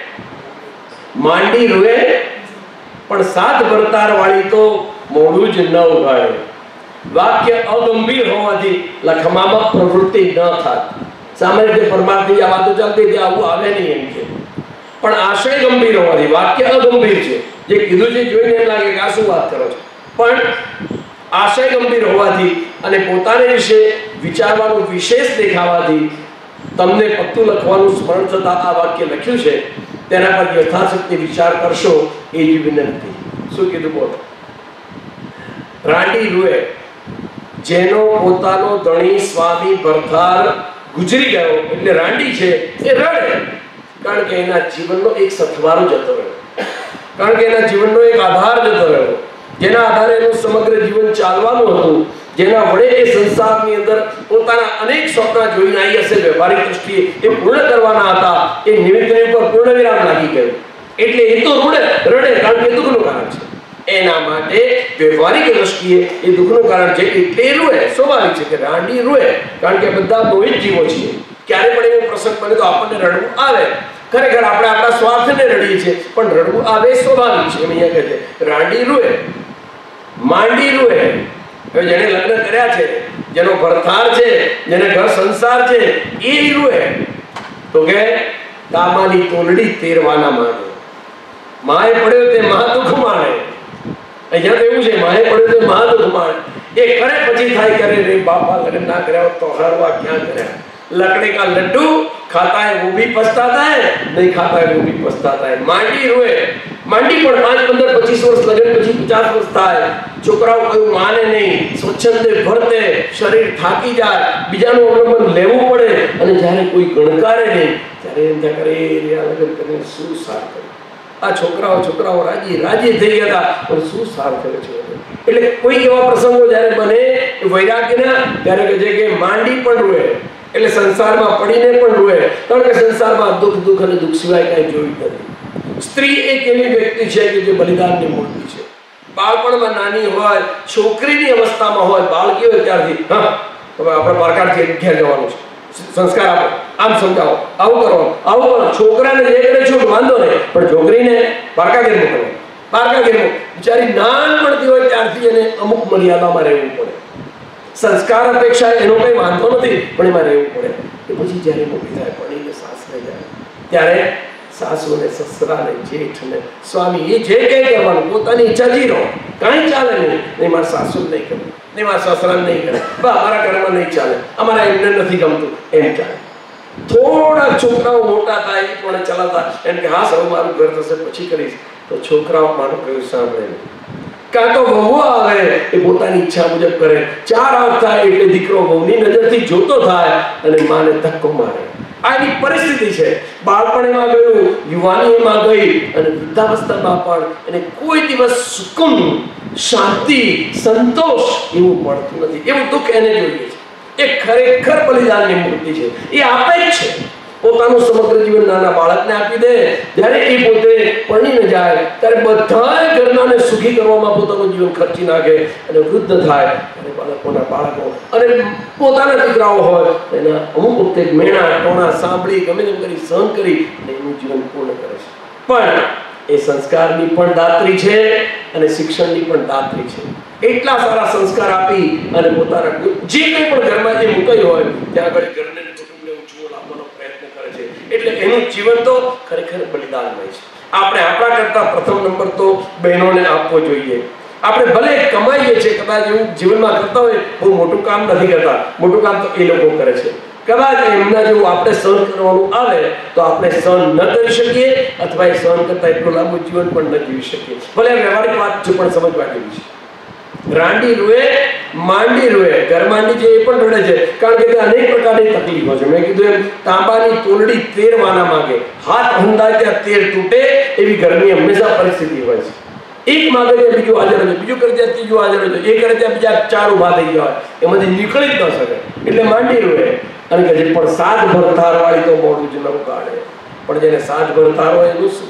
માંડી રૂએ પણ સાત ભરતાર વાળી તો મોઢું જ ન ઉગાડે. વાક્ય અગંભીર હોવાથી લખવામાં પ્રવૃત્તિ ન થાત. સામાન્ય રીતે પરમાર્થની આ વાતો ચાલતી હતી, આવું આવે નહીં એમ છે, પણ આશય ગંભીર હોવાથી વાક્ય અગંભીર છે. જે કીધું છે જોઈને એમ લાગે કે આ શું વાત કરો છો, પણ આશય ગંભીર હોવાથી અને પોતાને વિશે વિચારવાનું વિશેષ દેખાવાથી તમને પત્તું લખવાનું સ્મરણ થતા આ વાક્ય લખ્યું છે. તેના પર યથાશક્તિ વિચાર કરશો એ જ વિનંતી. શું કીધું બોલો? રાંડી રૂએ જેનો પોતાનો ધણી સ્વામી ભરથાર ગુજરી ગયો એટલે રાંડી છે એ રડે, કારણ કે એના જીવનનો એક સથવારો જતો રહ્યો, કારણ કે એના જીવનનો એક આધાર જતો રહ્યો, જેના આધારે એનું સમગ્ર જીવન ચાલવાનું હતું, જેના વડે એ સંસારની અંદર પોતાના અનેક સ્વપ્ન જોઈને આવી હશે, વ્યવહારિક દ્રષ્ટિએ એ પૂર્ણ કરવાના હતા, એ નિમિત્તની ઉપર પૂર્ણ વિરામ લાગી ગયું એટલે એ તો રડે રડે કારણ કે દુઃખનું કારણ છે. એના માટે વ્યવહારિક દ્રષ્ટિએ એ દુઃખનું કારણ છે એટલે રૂએ. સ્વાભાવિક છે કે રાંડી રૂએ, કારણ કે બધા મોહિત જીવો છીએ. ક્યારે પણ એવો પ્રસંગ બને તો આપણને રડવું આવે. ખરેખર આપણે આપણા સ્વાર્થને રડીએ છીએ, પણ રડવું આવે સ્વાભાવિક છે. એમ અહીંયા કહે છે રાંડી રૂએ, માંડી રૂએ. હવે જેને લગ્ન કર્યા છે, જેનો ભરથાર છે, જેને ઘર સંસાર છે, એ રૂએ. તો કે તાંબાની તોલડી તેરવાના માને, માએ પડ્યો તે મહા દુઃખ માણે. અહીંયા તો એવું છે, માએ પડ્યો તે મહા દુઃખ માણે. એ કરે પછી થાય કરે રે બાપા, લગ્ન ના કર્યા તો હરવા ક્યાં કર્યા. लकड़े का लड्डू खाता है वो भी पछताता है, नहीं खाता है वो भी पछताता है. માંડી રોએ, માંડી પણ પાંચ પંદર પચીસ વર્ષ લગ્ન પછી પચાસ વર્ષ થાય, છોકરાઓ કયું માને નહીં, સ્વચ્છંદે ભરતે, શરીર થાકી જાય, બીજાનું અવલંબન લેવું પડે, અને જ્યારે કોઈ ગણકારે નહીં ત્યારે એમ થાય કરે આ લગ્ન કરીને શું સાર કર્યું. આ છોકરાઓ છોકરાઓ રાજી રાજી થઈ ગયા હતા, પણ શું સાર કરે છે. એટલે કોઈ એવા પ્રસંગો જ્યારે બને વૈરાગ્યના, ત્યારે કહે છે કે માંડી પણ રોએ, એટલે સંસારમાં પડીને પણ રોએ, કારણ કે સંસારમાં દુઃખ દુઃખ અને દુઃખ સિવાય કઈ જોયું નથી. સ્ત્રી એક એવી વ્યક્તિ છે કે જે બલિદાનની મૂર્તિ છે. બાળપણમાં નાની હોય, છોકરીની અવસ્થામાં હોય, બાળકી હોય ત્યારથી હા હવે આપણે પારકારથી ઘેર જવાનું છે, સંસ્કાર આપો, આમ સમજાવો, આવું કરવાનું, આવું કરો. છોકરાને જે કરે છૂટ વાંધો નહીં, પણ છોકરીને પારકા ઘેર મોકલવાનું. પારકા ઘેર બિચારી નાનપણથી હોય ત્યારથી એને અમુક મર્યાદામાં રહેવું પડે. સંસ્કાર અપેક્ષા એનો કઈ વાંધો નથી, પણ એમાં રહેવું પડે. એ પછી જ્યારે મોટી થાય, પડીને સાસરે જાય, ત્યારે સાસુને, સસરાને, જેઠને, સ્વામી એ જે કંઈ કરવાનું પોતાની ઈચ્છા જીરો, કાંઈ ચાલે નહીં. નહીં મારા સાસુ નહીં કરવું, નહીં મારા સસરાને નહીં કરે, બા અમારા ઘરમાં નહીં ચાલે, અમારા એમને નથી ગમતું, એમ ચાલે. થોડા છોકરાઓ મોટા થાય એ પણ ચલાવતા એમ કે હા સૌ મારું ઘર થશે પછી કરીશ, તો છોકરાઓ મારું કહ્યું સાંભળે નહીં. કાં તો વહુ આવે એ પોતાની ઈચ્છા મુજબ કરે, ચાર આંખ થાય એટલે દીકરો વહુની નજરથી જોતો થાય અને માને ધક્કો મારે. આ એની પરિસ્થિતિ છે. બાળપણ એમાં ગયું, યુવાની એમાં ગઈ, અને વૃદ્ધાવસ્થામાં પણ એને કોઈ દિવસ સુકૂન, શાંતિ, સંતોષ એવું મળતું નથી. એવું દુઃખ એને જોઈએ છે. એ ખરેખર બલિદાનની મૂર્તિ છે. એ આપે જ છે, પોતાનું સમગ્ર જીવન નાના બાળકને આપી દે. જ્યારે એ પોતે પરણીને જાય ત્યારે બધા ઘરનાને સુખી કરવામાં પોતાનું જીવન ખર્ચી નાખે, અને વૃદ્ધ થાય અને બાળકોના બાળકો અને પોતાના દીકરાઓ હોય એના અમુક વખતે મેણા ટોણા સાંભળી ગમે તેમ કરી સહન કરી અને એનું જીવન પૂર્ણ કરે છે. પણ એ સંસ્કારની પણ દાત્રી છે અને શિક્ષણની પણ દાત્રી છે. એટલા સારા સંસ્કાર આપી અને પોતાના જે કંઈ પણ ઘરમાં જે મૂકાઈ હોય ત્યાં આગળ ઘરને કુટુંબને ઊંચું લાવવાનો પ્રયત્ન કરે છે. એટલે એનું જીવન તો ખરેખર બલિદાનમય છે. આપણે આપણા કરતા પ્રથમ નંબર તો બહેનોને આપવો જોઈએ. આપણે ભલે કમાઈએ છીએ, કદાચ એવું જીવનમાં કરતા હોય, બહુ મોટું કામ નથી કરતા, મોટું કામ તો એ લોકો કરે છે. કદાચ એમના જેવું આપણે સહન કરવાનું આવે તો આપણે સહન ન કરી શકીએ, અથવા એ સહન કરતા એટલું લાંબુ જીવન પણ ન જીવી શકીએ. ભલે વ્યવહારિક વાત છે પણ સમજવા જેવી છે. રાંડી રૂએ, માંડી રૂએ. ઘર માંડી છે એ પણ રડે છે, કારણ કે તે અનેક પ્રકારની તકલીફો છે. મેં કીધું એમ તાંબાની તોલડી તેરવાના માંગે, હાથ હંધાય ત્યાં તેર તૂટે, એવી ઘરની હંમેશા પરિસ્થિતિ હોય છે. એક માગે ત્યાં બીજું હાજર હોય, બીજું કરે ત્યાં ત્રીજું હાજર હોય, એ કરે ત્યાં બીજા ચાર ઉભા થઈ ગયા હોય, એમાંથી નીકળી જ ન શકે. એટલે માંડી રૂએ. અને કે જે પણ સાજ ભરથાર વાળી તો મોડું જ ન કાઢે. પણ જેને સાજ ભરથાર હોય એનું શું?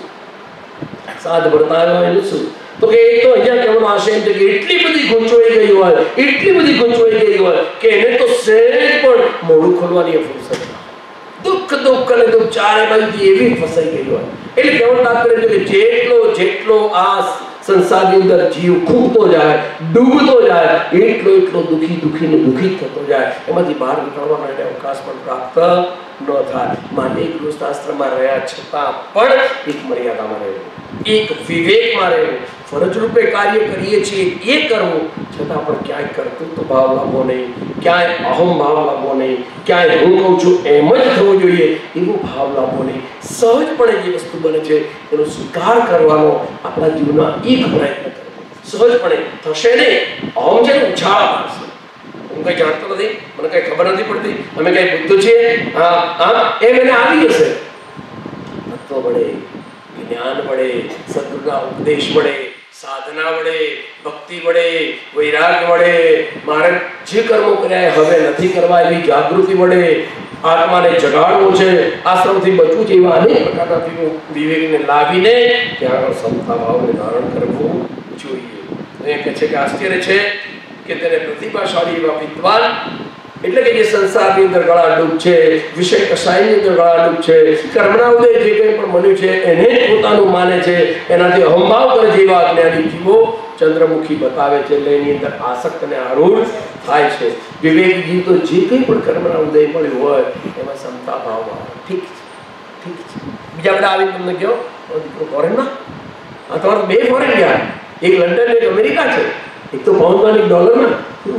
સાજ ભરથાર હોય એનું શું? તો કે એ તો અહીંયા કહેવાનો આશય એમ છે કે એટલી બધી ગૂંચવાઈ ગઈ હોય, એટલી બધી ગૂંચવાઈ ગઈ હોય કે એને તો સહેજ પણ મોઢું ખોલવાની ફુરસત, દુઃખ દુઃખ અને દુઃખ ચારે બાજુથી એવી ફસાઈ ગઈ હોય. એટલે કહેવાનું તાત્પર્ય છે કે જેટલો જેટલો આ સંસારની અંદર જીવ ખૂંદતો જાય, ડૂબતો જાય, એટલો એટલો દુઃખી દુઃખીને દુઃખી થતો જાય, એમાંથી બહાર નીકળવા માટે અવકાશ પણ પ્રાપ્ત ન થાય. માટે એક ગૃહસ્થાશ્રમમાં રહ્યા છતાં પણ એક મર્યાદામાં રહેવું, એક વિવેકમાં રહેવું, ફરજ રૂપે કાર્ય કરીએ છીએ એ કરવું, છતાં પણ ક્યાંય કર્તૃત્વ ભાવ લાવવો નહીં, ક્યાંય અહમ ભાવ લાવવો નહીં, ક્યાંય હું કહું છું એમ જ થવું જોઈએ એવો ભાવ લાવવો નહીં. સહજપણે જે વસ્તુ બને છે એનો સ્વીકાર કરવાનો આપણા જીવનમાં એક પ્રયત્ન કરવો. સહજપણે થશે નહીં. અહમ છે ને ઉછાળા મારશે, હું કઈ જાણતો નથી, મને કઈ ખબર નથી પડતી, અમે કઈ બુદ્ધ છીએ, હા હા એમ એને આવી જશે. તત્વ વડે, જ્ઞાન વડે, સદગુરુના ઉપદેશ વડે, સાધના વડે, ભક્તિ વડે, વૈરાગ્ય વડે, મારે જે કર્મો કર્યા હવે નથી કરવા એવી જાગૃતિ વડે આત્માને જગાડવો છે, આશ્રમથી બચવું છે, એવા અનેક પ્રકારના વિવેકને લાવીને ત્યાં આગળ સમતા ભાવને ધારણ કરવું જોઈએ. એ કહે છે કે આશ્ચર્ય છે કે તેને પ્રતિભાશાળી એવા વિદ્વાન, એટલે કે જે સંસારની અંદર ગળાડૂબ છે, વિષય કસાયની અંદર ગળાડૂબ છે, કર્મના ઉદય જે કંઈ પણ બન્યું છે એને જ પોતાનું માને છે, એનાથી અહંભાવ કરે જેવા અજ્ઞાની જીવો ચંદ્રમુખી બતાવે છે, એટલે એની અંદર આસક્ત અને આરૂઢ થાય છે. વિવેક જીવ તો જે કંઈ પણ કર્મના ઉદય મળ્યું હોય એમાં સમતા ભાવમાં ઠીક છે, ઠીક છે. બીજા બધા આવીને તમને કહો દીકરો ફોરેનમાં, આ તમારે બે ફોરેન ગયા, એક લંડન એક અમેરિકા છે, એક તો પાઉન્ડમાં એક ડોલરમાં.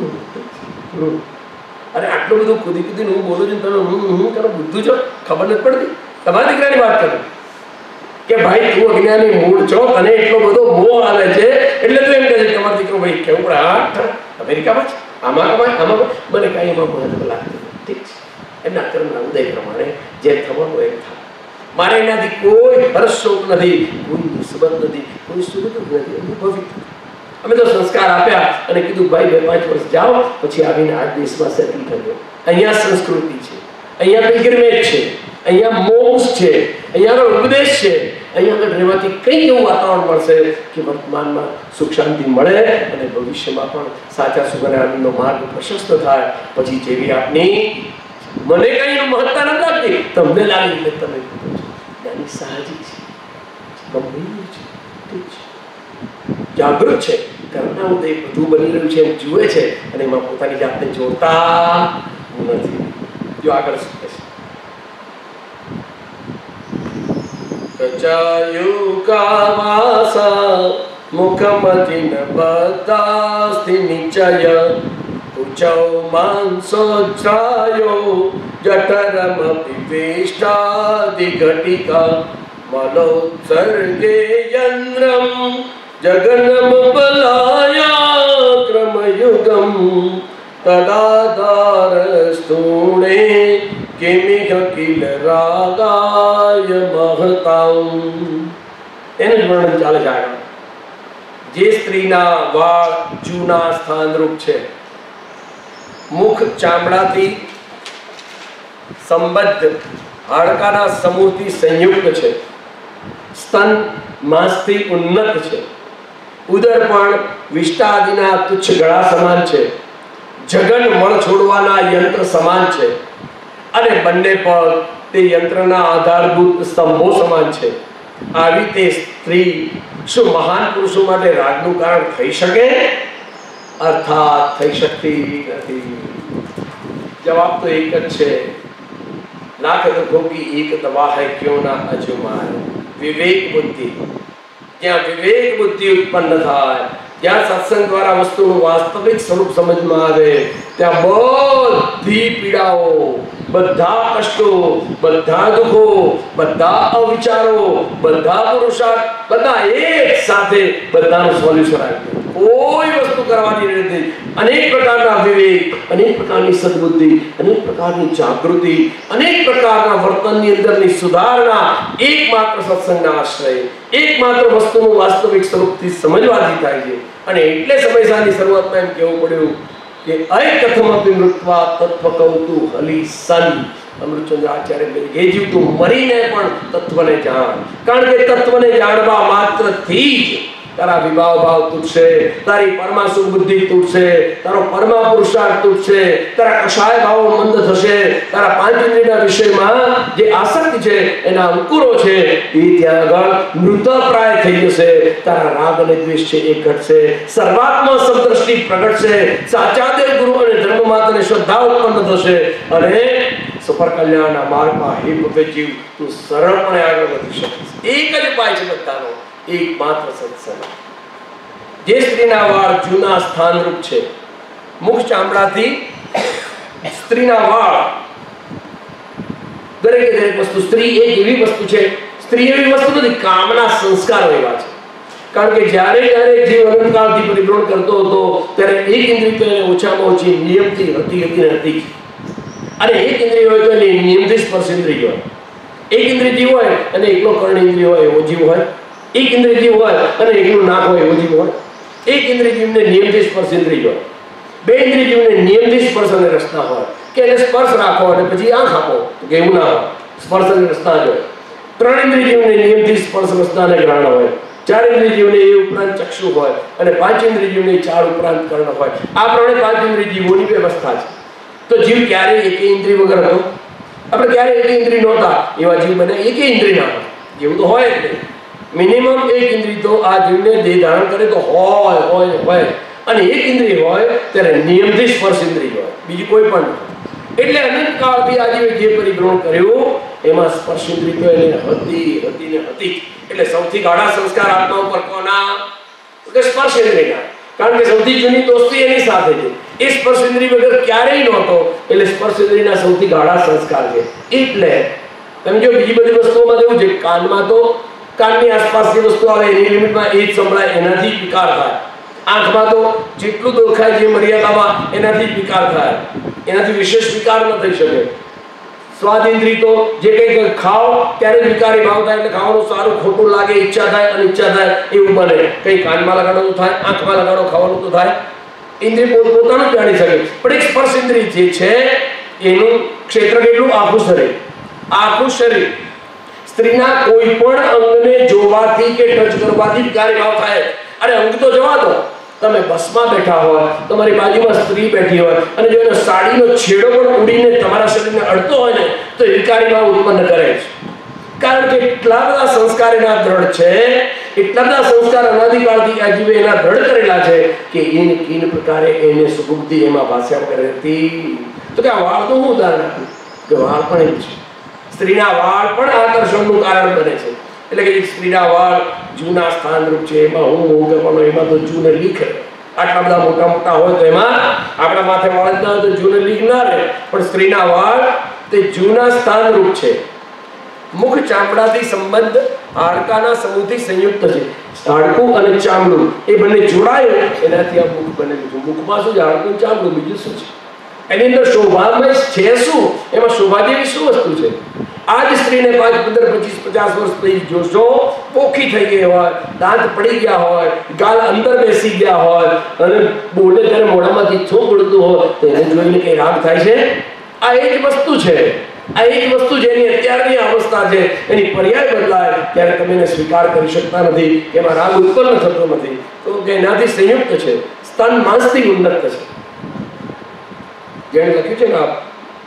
અરે આટલું બધું કુદી કુદીને હું બોલું છું, તમે હું હું કરો બુદ્ધું છો, ખબર નથી પડતી. તમારા દીકરાની વાત કરું કે ભાઈ તું અજ્ઞાની મૂળ છો, અને એટલો બધો મોહ આવે છે એટલે તું એમ કહે છે તમારો દીકરો ભાઈ કેવું પડે હા અમેરિકામાં છે, આમાં કમાય આમાં મને કાંઈ એમાં મહત્વ લાગતું. ઠીક છે, એમના કર્મના ઉદય પ્રમાણે જેમ થવાનું એમ થાય. મારે એનાથી કોઈ હર્ષ શોક નથી, કોઈ નિસ્બત નથી, કોઈ સુખ નથી, અનુભવી. અમે તો સંસ્કાર આપ્યા અને કીધું ભાઈ બે પાંચ વર્ષ જાઓ પછી આવીને આ દેશમાં સેટલ થજો. અહીંયા સંસ્કૃતિ છે, અહીંયા પિલગ્રિમેજ છે, અહીંયા મોક્ષ છે, અહીંયા આગળ ઉપદેશ છે, અહીંયા આગળ રહેવાથી કંઈ એવું વાતાવરણ મળશે કે વર્તમાનમાં સુખ શાંતિ મળે અને ભવિષ્યમાં પણ સાચા સુખ અને આનંદનો માર્ગ પ્રશસ્ત થાય. પછી જેવી આપની મને કંઈ મહત્તા નથી લાગતી, તમને લાગી કે તમે ત્યાંની સાહજિક છે, ગંભીર છે, ઠીક છે, જાગૃત છે, કર્મના ઉદય બધું બની રહ્યું છે એમ જુએ છે અને એમાં પોતાની જાતને જોડતા નથી. જો આગળ શું કહે છે, કચાયુકાવાસા મુખમતિન બદાસ્તિ નિચય ઉચૌ માંસોચ્છાયો જઠરમ વિવેષ્ટાદિ ઘટિકા મલોત્સર્ગે યન્દ્રમ જગન્નમ બલાયા ક્રમયુગમ તદાધારસ્તુણે કિમિહ કિલ રાગાય મહતામ. એનું જ વર્ણન ચાલે છે આગળ. જે સ્ત્રીના વાળ જૂના સ્થાનરૂપ છે, મુખ ચામડાથી સંબદ્ધ હાડકાના સમૂહથી સંયુક્ત છે, સ્તન માંસથી ઉન્નત છે, ઉદર પણ વિષ્ટા આદિના તુચ્છ ગળા સમાન છે, જગન મળ છોડવાના યંત્ર સમાન છે, અને બંને પગ તે યંત્રના આધારભૂત સ્તંભો સમાન છે. આવી તે સ્ત્રી શું મહાન પુરુષો માટે રાગનું કારણ થઈ શકે? અર્થાત થઈ શકતી નથી. જવાબ તો એક જ છે, લાખ દુઃખો કી એક દવા હૈ ક્यों ના અજમાય. વિવેક બુદ્ધિ, જ્યાં વિવેક બુદ્ધિ ઉત્પન્ન થાય, જ્યાં સત્સંગ દ્વારા વસ્તુનું વાસ્તવિક સ્વરૂપ સમજમાં આવે, ત્યાં બધી પીડાઓ, બધા કષ્ટો, બધા દુઃખો, બધા અવિચારો, બધા પુરુષાર્થ, બધા એક સાથે બધાનું સોલ્યુશન આવી. કોઈ વસ્તુ કરવાની નથી. અનેક પ્રકારના વિવેક, અનેક પ્રકારની સદબુદ્ધિ, અનેક પ્રકારની જાગૃતિ, અનેક પ્રકારના વર્તનની અંદરની સુધારણા એકમાત્ર સત્સંગના આશ્રય, એકમાત્ર વસ્તુનું વાસ્તવિક સ્વરૂપથી સમજવાથી થાય છે. અને એટલે સમયસાની શરૂઆતમાં એમ કહેવું પડ્યું કે અયકથમપી મૃત્વા તત્વ કૌતૂહલી સન. અમૃતચંદ્ર આચાર્ય કહે જીવ તું મરીને પણ તત્વને જાણ, કારણ કે તત્વને જાણવા માત્રથી જ તારા વિભાવ ભાવ તૂટશે, તારી પરમા સુખ બુદ્ધિ તૂટશે, તારો પરમા પુરુષાર્થ તૂટશે, તારા કષાય ભાવો મંદ થશે, તારા પાંચ ઇન્દ્રિયના વિષયમાં જે આસક્તિ છે એના અંકુરો છે એ ત્યાં આગળ મૃતપ્રાય થઈ જશે. તારા રાગ અને દ્વેષ છે એ ઘટશે, સર્વાત્મા સમદ્રષ્ટિ પ્રગટશે, સાચા દેવ ગુરુ અને ધર્મ માતાને શ્રદ્ધા ઉત્પન્ન થશે અને સફર કલ્યાણના માર્ગમાં હે ભગત જીવ તું સરળપણે આગળ વધી શકીશ. એક જ ઉપાય છે બધાનો, એકમાત્ર સત્સંગ. જે સ્ત્રીના વાળ જૂના સ્થાનરૂપ છે, મુખ ચામડાથી સ્ત્રીના વાળ, દરેક દરેક વસ્તુ, સ્ત્રી એક એવી વસ્તુ છે, સ્ત્રી એવી વસ્તુ નથી, કામના સંસ્કારો એવા છે. કારણ કે જ્યારે જ્યારે જીવ અનંતકાળથી પરિભ્રમણ કરતો હતો ત્યારે એક ઇન્દ્રિય તો એને ઓછામાં ઓછી નિયમથી હતી હતી હતી, અને એક ઇન્દ્રિય હોય તો એને નિયમથી સ્પર્શ ઇન્દ્રિય હોય. એક ઇન્દ્રિય જીવ હોય અને એકલો કર્ણ ઇન્દ્રિય હોય એવો જીવ હોય. એક ઇન્દ્રિય જીવ હોય અને એકલું નાક હોય એવો જીવ હોય. એક ઇન્દ્રિય જીવને નિયમથી સ્પર્શ ઇન્દ્રિય હોય. બે ઇન્દ્રિય જીવને નિયમથી સ્પર્શ અને રસના હોય કે એને સ્પર્શ રાખો અને પછી આંખ આપો કે એવું ના હોય, સ્પર્શ અને રસના જ હોય. ત્રણ ઇન્દ્રિય જીવને નિયમથી સ્પર્શ રસના અને ગ્રહણ હોય. ચાર ઇન્દ્રિય જીવને એ ઉપરાંત ચક્ષુ હોય અને પાંચ ઇન્દ્રિય જીવને ચાર ઉપરાંત કર્ણ હોય. આ પ્રમાણે પાંચ ઇન્દ્રિય જીવોની વ્યવસ્થા છે. તો જીવ ક્યારેય એક ઇન્દ્રિય વગર હતો? આપણે ક્યારે એક ઇન્દ્રિય નહોતા એવા જીવ બને એક ઇન્દ્રિય ના હોય, એવું તો હોય જ નહીં. મિનિમમ એક ઇન્દ્રિય તો આ જીવને દેહ ધારણ કરે તો હોય હોય હોય, અને એક ઇન્દ્રિય હોય ત્યારે નિયમથી સ્પર્શ ઇન્દ્રિય હોય, બીજી કોઈ પણ નહીં. એટલે અનંત કાળથી આ જીવે જે પરિભ્રમણ કર્યું એમાં સ્પર્શ ઇન્દ્રિય તો એને હતી હતી ને હતી. એટલે સૌથી ગાઢા સંસ્કાર આત્મા ઉપર કોના? કે સ્પર્શ ઇન્દ્રિયના. કારણ કે સૌથી જૂની દોસ્તી એની સાથે છે. એ સ્પર્શ ઇન્દ્રિય વગર ક્યારેય નહોતો, એટલે સ્પર્શ ઇન્દ્રિયના સૌથી ગાઢા સંસ્કાર છે. એટલે તમે જો બીજી બધી વસ્તુઓમાં એવું છે, કાનમાં તો કાનની આસપાસની વસ્તુ આવે એની લિમિટમાં એ જ સંભળાય, એનાથી જ વિકાર થાય. આંખમાં તો જેટલું દેખાય જે મર્યાદામાં એનાથી જ વિકાર થાય, એનાથી વિશેષ વિકાર ન થઈ શકે. સ્વાદ ઇન્દ્રિય તો જે કંઈ ખાઓ ત્યારે જ વિકારી ભાવ થાય, એટલે ખાવાનું સારું ખોટું લાગે, ઈચ્છા થાય અનિચ્છા થાય એવું બને. કંઈ કાનમાં લગાડો તો થાય, આંખમાં લગાડો ખાવાનું તો થાય. ઇન્દ્રિય પોતાનું જાણી શકે. પણ એક સ્પર્શ ઇન્દ્રિય જે છે એનું ક્ષેત્ર કેટલું? આખું શરીર. આખું શરીર. સ્ત્રીના કોઈ પણ અંગને જોવાથી કે ટચ કરવાથી વિકારી ભાવ થાય. અરે અંગ તો જવા દો, તમે બસમાં બેઠા હોય, તમારી બાજુમાં સ્ત્રી બેઠી હોય અને જો એનો સાડીનો છેડો પણ ઉડીને તમારા શરીરને અડતો હોય ને તો વિકારી ભાવ ઉત્પન્ન કરે છે. કારણ કે એટલા બધા સંસ્કાર એના દ્રઢ છે, એટલા બધા સંસ્કાર અનાદિકાળથી આ જીવે એના દ્રઢ કરેલા છે કે ઇન કિન પ્રકારે એને સુબુદ્ધિ એમાં ભાષ્યા કરી હતી. તો કે આ વાળનું હું ઉદાહરણ આપ્યું કે વાળ પણ એમ છે. સ્ત્રીના વાળ પણ આકર્ષણનું કારણ બને છે. એટલે કે સ્ત્રીના વાળ જૂના સ્થાનરૂપ છે, એમાં હું હું કરવાનો, એમાં તો જૂને લીખ આટલા બધા મોટા મોટા હોય તો એમાં આપણા માથે વાળ જ ના હોય તો જૂને લીખ ના રહે. પણ સ્ત્રીના વાળ તે જૂના સ્થાનરૂપ છે. મુખ ચામડાથી સંબંધ હાડકાના સમૂહથી સંયુક્ત છે. હાડકું અને ચામડું એ બંને જોડાયું એનાથી આ મુખ બનેલું છે. મુખમાં શું છે? હાડકું ચામડું, બીજું શું છે? એની અંદર શોભામય છે શું? એમાં શોભા જેવી શું વસ્તુ છે? આ જ સ્ત્રીને પાંચ પંદર પચીસ પચાસ વર્ષ પછી જોશો, પોખી થઈ ગઈ હોય, દાંત પડી ગયા હોય, ગાલ અંદર બેસી ગયા હોય અને બોલે ત્યારે મોઢામાંથી છું પડતું હોય તો એને જોઈને કઈ રાગ થાય છે? આ એક વસ્તુ છે. આ એક વસ્તુ જેની અત્યારની અવસ્થા છે, એની પર્યાય બદલાય ત્યારે તમે એને સ્વીકાર કરી શકતા નથી, એમાં રાગ ઉત્પન્ન થતો નથી. તો કે એનાથી સંયુક્ત છે, સ્તન માંસથી ઉન્નત છે. જેણે લખ્યું છે ને આપ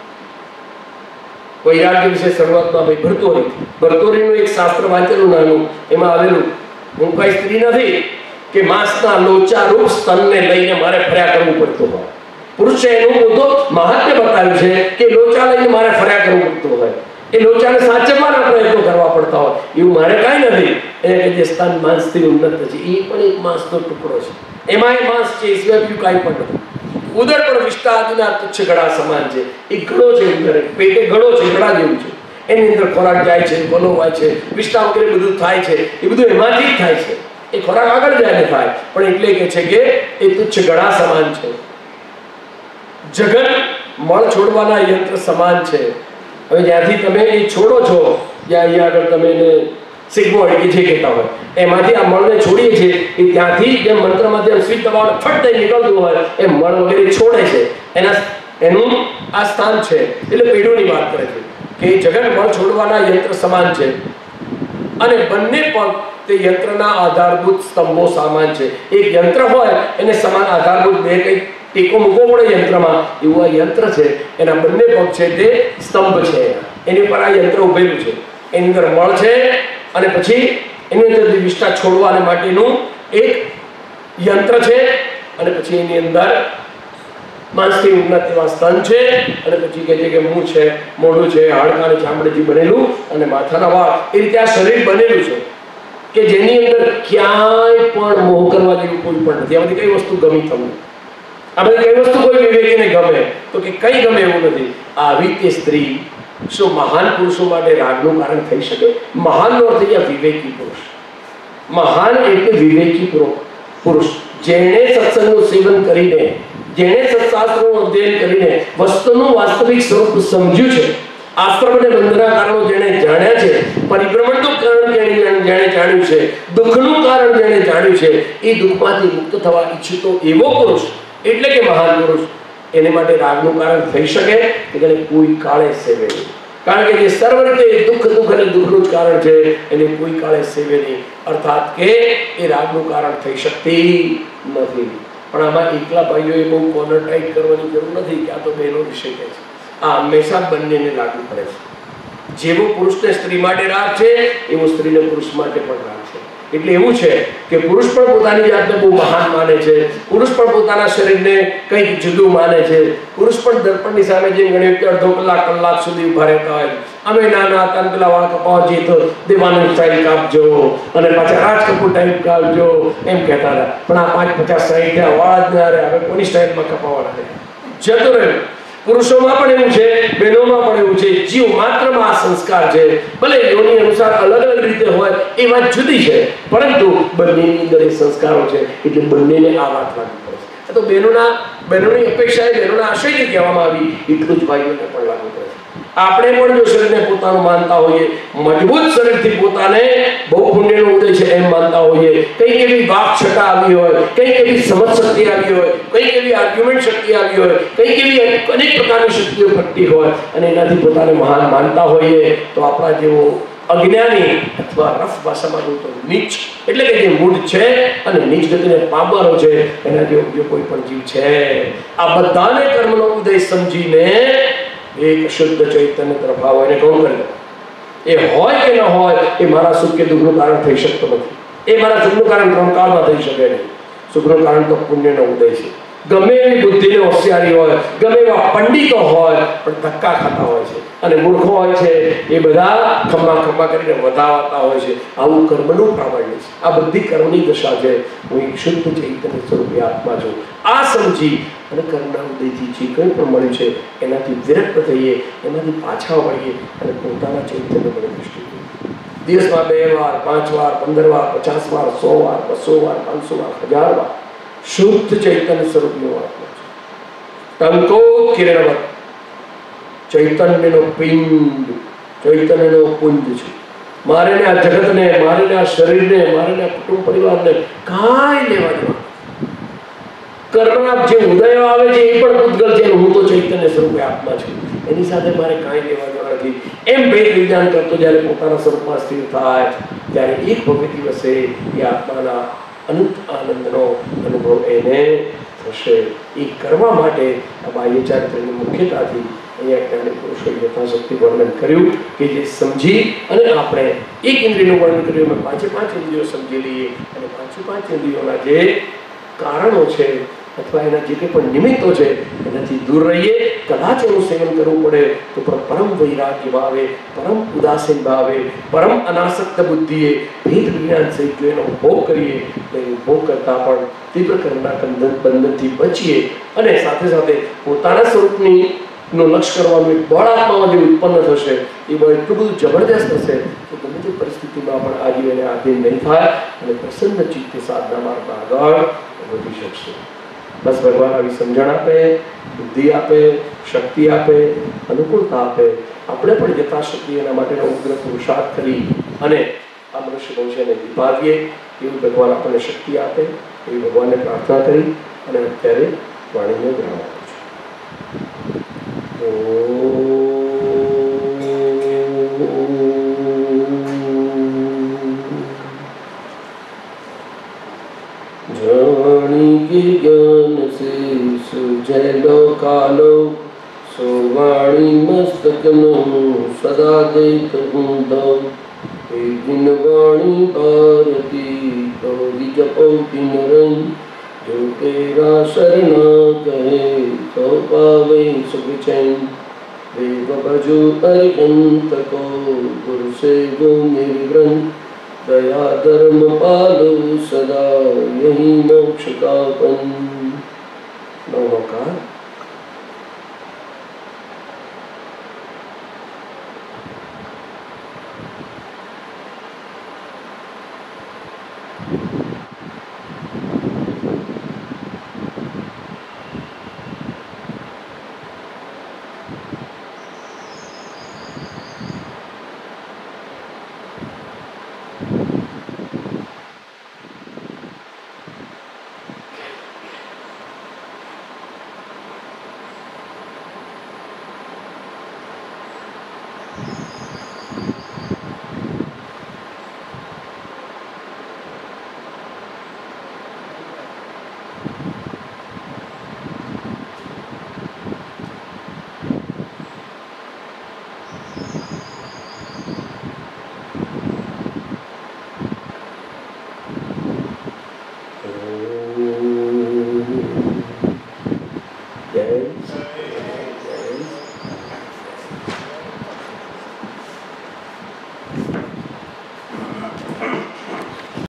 વૈરાગ્ય વિશે શરૂઆતમાં ભાઈ ભરતોરી ભરતોરીનું એક શાસ્ત્ર વાંચેલું નાનું, એમાં આવેલું હું કઈ સ્ત્રી નથી કે માંસના લોચા રૂપ સ્તનને લઈને મારે ફર્યા કરવું પડતું હોય. પુરુષે એનું બધું મહાત્મ્ય બતાવ્યું છે કે લોચા લઈને મારે ફર્યા કરવું પડતું હોય, એ લોચાને સાચવવાના પ્રયત્નો કરવા પડતા હોય. એવું મારે કાંઈ નથી. એને કે જે સ્તન માંસથી ઉન્નત છે એ પણ એક માંસનો ટુકડો છે, એમાં એ માંસ છે, એ સિવાય બીજું કાંઈ પણ નથી. ઉદર પણ વિષ્ટા આદિના તુચ્છ ગળા સમાન છે. એ ગળો છે, ઉદર પેટે ગળો છે, ગળા જેવું છે. એની અંદર ખોરાક જાય છે, બોલવાય છે, વિષ્ટા વગેરે બધું થાય છે. એ બધું એમાંથી જ થાય છે. એ ખોરાક આગળ જાય થાય, પણ એટલે કે છે કે એ તુચ્છ ગળા સમાન છે. જગત મળ છોડવાના યંત્ર સમાન છે. હવે જ્યાંથી તમે એ છોડો છો, જ્યાં અહીંયા આગળ તમે એને સિગ્મોઇડ કે જે કહેતા હોય એમાંથી આ મળને છોડીએ છીએ, એ ત્યાંથી જેમ મંત્રમાંથી આમ સ્વિચ દબાવવાનું ફટ થઈ નીકળતું હોય એ મળ વગેરે છોડે છે. એના એનું આ સ્થાન છે. એટલે પેઢોની વાત કરે છે કે જગત મળ છોડવાના યંત્ર સમાન છે અને બંને પગ તે યંત્રના આધારભૂત સ્તંભો સમાન છે. એક યંત્ર હોય એને સમાન આધારભૂત બે કંઈક ટેકો મૂકવો પડે યંત્રમાં, એવું આ યંત્ર છે. એના બંને પગ છે તે સ્તંભ છે. એની પર આ યંત્ર ઉભેલું છે. એની અંદર મળ છે અને પછી એની અંદર વિષ્ટા છોડવા માટેનું એક યંત્ર છે અને પછી એની અંદર માંસથી ઉન્નત એવા સ્તન છે અને પછી કહે છે કે મું છે, મોઢું છે, હાડકા અને ચામડીથી બનેલું અને માથાના વાળ. એ રીતે આ શરીર બનેલું છે કે જેની અંદર ક્યાંય પણ મોહ કરવા જેવું કોઈ પણ નથી. આમાંથી કઈ વસ્તુ ગમી તમને? આ બધી કઈ વસ્તુ કોઈ વિવેકીને ગમે? તો કે કઈ ગમે એવું નથી. આવી તે સ્ત્રી શું મહાન પુરુષો માટે રાગનું કારણ થઈ શકે? મહાન નો અર્થ અહીંયા વિવેકી પુરુષ. મહાન એટલે વિવેકી પુરુષ, જેણે સત્સંગનું સેવન કરીને, જેણે સત્શાસ્ત્રનું અધ્યયન કરીને વસ્તુનું વાસ્તવિક સ્વરૂપ સમજ્યું છે, આશ્રમ અને બંધના કારણો જેણે જાણ્યા છે, પરિભ્રમણનું કારણ જેણે જાણ્યું છે, દુઃખનું કારણ જેણે જાણ્યું છે, એ દુઃખમાંથી મુક્ત થવા ઈચ્છતો એવો પુરુષ એટલે કે મહાન પુરુષ, એને માટે રાગનું કારણ થઈ શકે કે તેને કોઈ કાળે સેવે નહીં. કારણ કે જે સર્વ રીતે દુઃખ દુઃખ અને દુઃખનું જ કારણ છે, એને કોઈ કાળે સેવે નહીં. અર્થાત કે એ રાગનું કારણ થઈ શકતી નથી. પણ આમાં એકલા ભાઈઓએ બહુ કોલર ટાઈટ કરવાની જરૂર નથી કે આ તો બહેનો વિષય કહે છે. આ હંમેશા બંનેને લાગુ પડે છે. જેવો પુરુષને સ્ત્રી માટે રાગ છે, એવો સ્ત્રીને પુરુષ માટે પણ રાગ છે. એટલે એવું છે કે પુરુષ પણ પોતાની જાતને બહુ મહાન માને છે, પુરુષ પણ પોતાના શરીરને કંઈક જુદું માને છે, પુરુષ પણ દર્પણની સામે જઈને ઘણી વખત અડધો કલાક કલાક સુધી ઉભા રહેતા હોય. અમે નાના હતા ને પેલા વાળ કપાવા જઈએ તો દેવાનંદ સ્ટાઇલ કાપજો અને પાછા રાજ કપૂર ટાઈપ કાપજો એમ કહેતા હતા. પણ આ પાંચ પચાસ સાઈઠ થયા, વાળ જ ના રહે, હવે કોની સ્ટાઇલમાં કપાવવાના છે, જતું રહ્યું. પુરુષોમાં પણ એવું છે, બહેનોમાં પણ એવું છે. જીવ માત્રમાં આ સંસ્કાર છે. ભલે યોની અનુસાર અલગ અલગ રીતે હોય એ વાત જુદી છે, પરંતુ બંનેની અંદર એ સંસ્કારો છે. એટલે બંનેને આ વાત લાગુ પડે છે. તો બહેનોના બહેનોની અપેક્ષા એ બહેનોના આશયથી કહેવામાં આવી, એટલું જ ભાઈઓને પણ લાગુ પડે છે. આપણે પણ જો શરીરને પોતાનું માનતા હોઈએ, મજબૂત શરીરથી પોતાને બહુ પુણ્યનો ઉદય છે એમ માનતા હોઈએ, કંઈક એવી વાક છટા આવી હોય, કંઈક એવી સમજ શક્તિ આવી હોય, કંઈક એવી આર્ગ્યુમેન્ટ શક્તિ આવી હોય, કંઈક એવી અનેક પ્રકારની શક્તિઓ પ્રગટી હોય અને એનાથી પોતાને મહાન માનતા હોઈએ, તો આપણા જેવો અજ્ઞાની અથવા રફ ભાષામાં કહું તો નીચ એટલે કે જે મૂઢ છે અને નીચ ગતિને પામવાનો છે, એના જેવો બીજો કોઈ પણ જીવ છે. આ બધાને કર્મનો ઉદય સમજીને એક શુદ્ધ ચૈતન્ય તરફ આવો, એને કોણ કરે? એ હોય કે ન હોય, એ મારા સુખ કે દુઃખનું કારણ થઈ શકતો નથી. એ મારા સુખનું કારણ ત્રણ કાળમાં થઈ શકે નહીં. સુખનું કારણ તો પુણ્યનો ઉદય છે. ગમે એવી બુદ્ધિને હોશિયારી હોય, ગમે એવા પંડિતો હોય, પણ ધક્કા ખાતા હોય છે અને મૂર્ખો હોય છે, એ બધા ખમ્મા ખમ્મા કરીને વધાવતા હોય છે. આવું કર્મનું પ્રામાણ્ય છે. આ બધી કર્મની દશા છે. હું એક શુદ્ધ ચૈતન્ય સ્વરૂપે આત્મા છું. આ સમજી અને કર્મના ઉદયથી જે કંઈ પણ મળ્યું છે એનાથી વિરક્ત થઈએ, એનાથી પાછા વળીએ અને પોતાના ચૈતન્ય બને દૃષ્ટિ દિવસમાં બે વાર, પાંચ વાર, પંદર વાર, પચાસ વાર, સો વાર, બસો વાર, પાંચસો વાર, હજાર વાર શુદ્ધ ચૈતન્ય સ્વરૂપની આત્મા છે. ટંકો કિરણવત ચૈતન્યનો પિંડ, ચૈતન્યનો પુંજ છે. મારે ને આ જગતને, મારે ને આ શરીરને, મારે ને આ કુટુંબ પરિવારને કાંઈ લેવા દેવા. કર્મના જે ઉદયો આવે છે એ પણ પૂતગલ છે, હું તો ચૈતન્ય સ્વરૂપે આત્મા છું, એની સાથે મારે કાંઈ લેવા દેવા નથી. એમ ભેદ વિજ્ઞાન કરતો જ્યારે પોતાના સ્વરૂપમાં સ્થિર થાય, ત્યારે એક ભવ્ય દિવસે એ આત્માના અનંત આનંદનો અનુભવ એને થશે. એ કરવા માટે આ બાહ્ય ચારિત્ર્યની મુખ્યતાથી અહીંયા જ્ઞાની પુરુષોએ યથાશક્તિ વર્ણન કર્યું કે જે સમજી અને આપણે એક ઇન્દ્રિયનું વર્ણન કર્યું, અમે પાંચે પાંચ ઇન્દ્રિયો સમજી લઈએ અને પાંચે પાંચ ઇન્દ્રિયોના જે કારણો છે અથવા એના જે કંઈ પણ નિમિત્તો છે એનાથી દૂર રહીએ. કદાચ એનું સેવન કરવું પડે તો પણ પરમ વૈરાગ્ય ભાવે, પરમ ઉદાસીન ભાવે, પરમ અનાસક્ત બુદ્ધિએ ભેદ વિજ્ઞાન સહિત જો એનો ભોગ કરીએ તો એ ભોગ કરતાં પણ તીવ્ર કર્મના બંધનથી બચીએ અને સાથે સાથે પોતાના સ્વરૂપની નું લક્ષ્ય કરવાનું એક બળ આત્મામાં જે ઉત્પન્ન થશે એ બળ એટલું બધું જબરદસ્ત હશે કે ગમે તે પરિસ્થિતિમાં પણ આજીવન એને આધીન નહીં થાય અને પ્રસન્ન ચિત્તે સાધના માર્ગમાં આગળ વધી શકશે. બસ ભગવાન આવી સમજણ આપે, બુદ્ધિ આપે, શક્તિ આપે, અનુકૂળતા આપે. આપણે પણ યથાશક્તિ એના માટેનો ઉગ્ર પુરુષાર્થ કરી અને આ મનુષ્ય ભવિષ્યને નિભાવીએ એવું ભગવાન આપણને શક્તિ આપે એવી ભગવાનને પ્રાર્થના કરી અને અત્યારે વાણીને વિરામ આપું છું. જાણી કે જ્ઞાન સે સુજેલો કાલો સો વાણી મસ્તકનો સદા દેખ હું દઉં. એ દિન વાણી ભારતી તો જપો દિન રંગ જો તેરા શરણા કહે તો પાવે સુખ ચૈન. દેવ ભજો અરિહંત કો ગુરુ से गो निर्ग्रंथ दया धर्म पालो सदा यही मोक्ष का पन. नमोकार.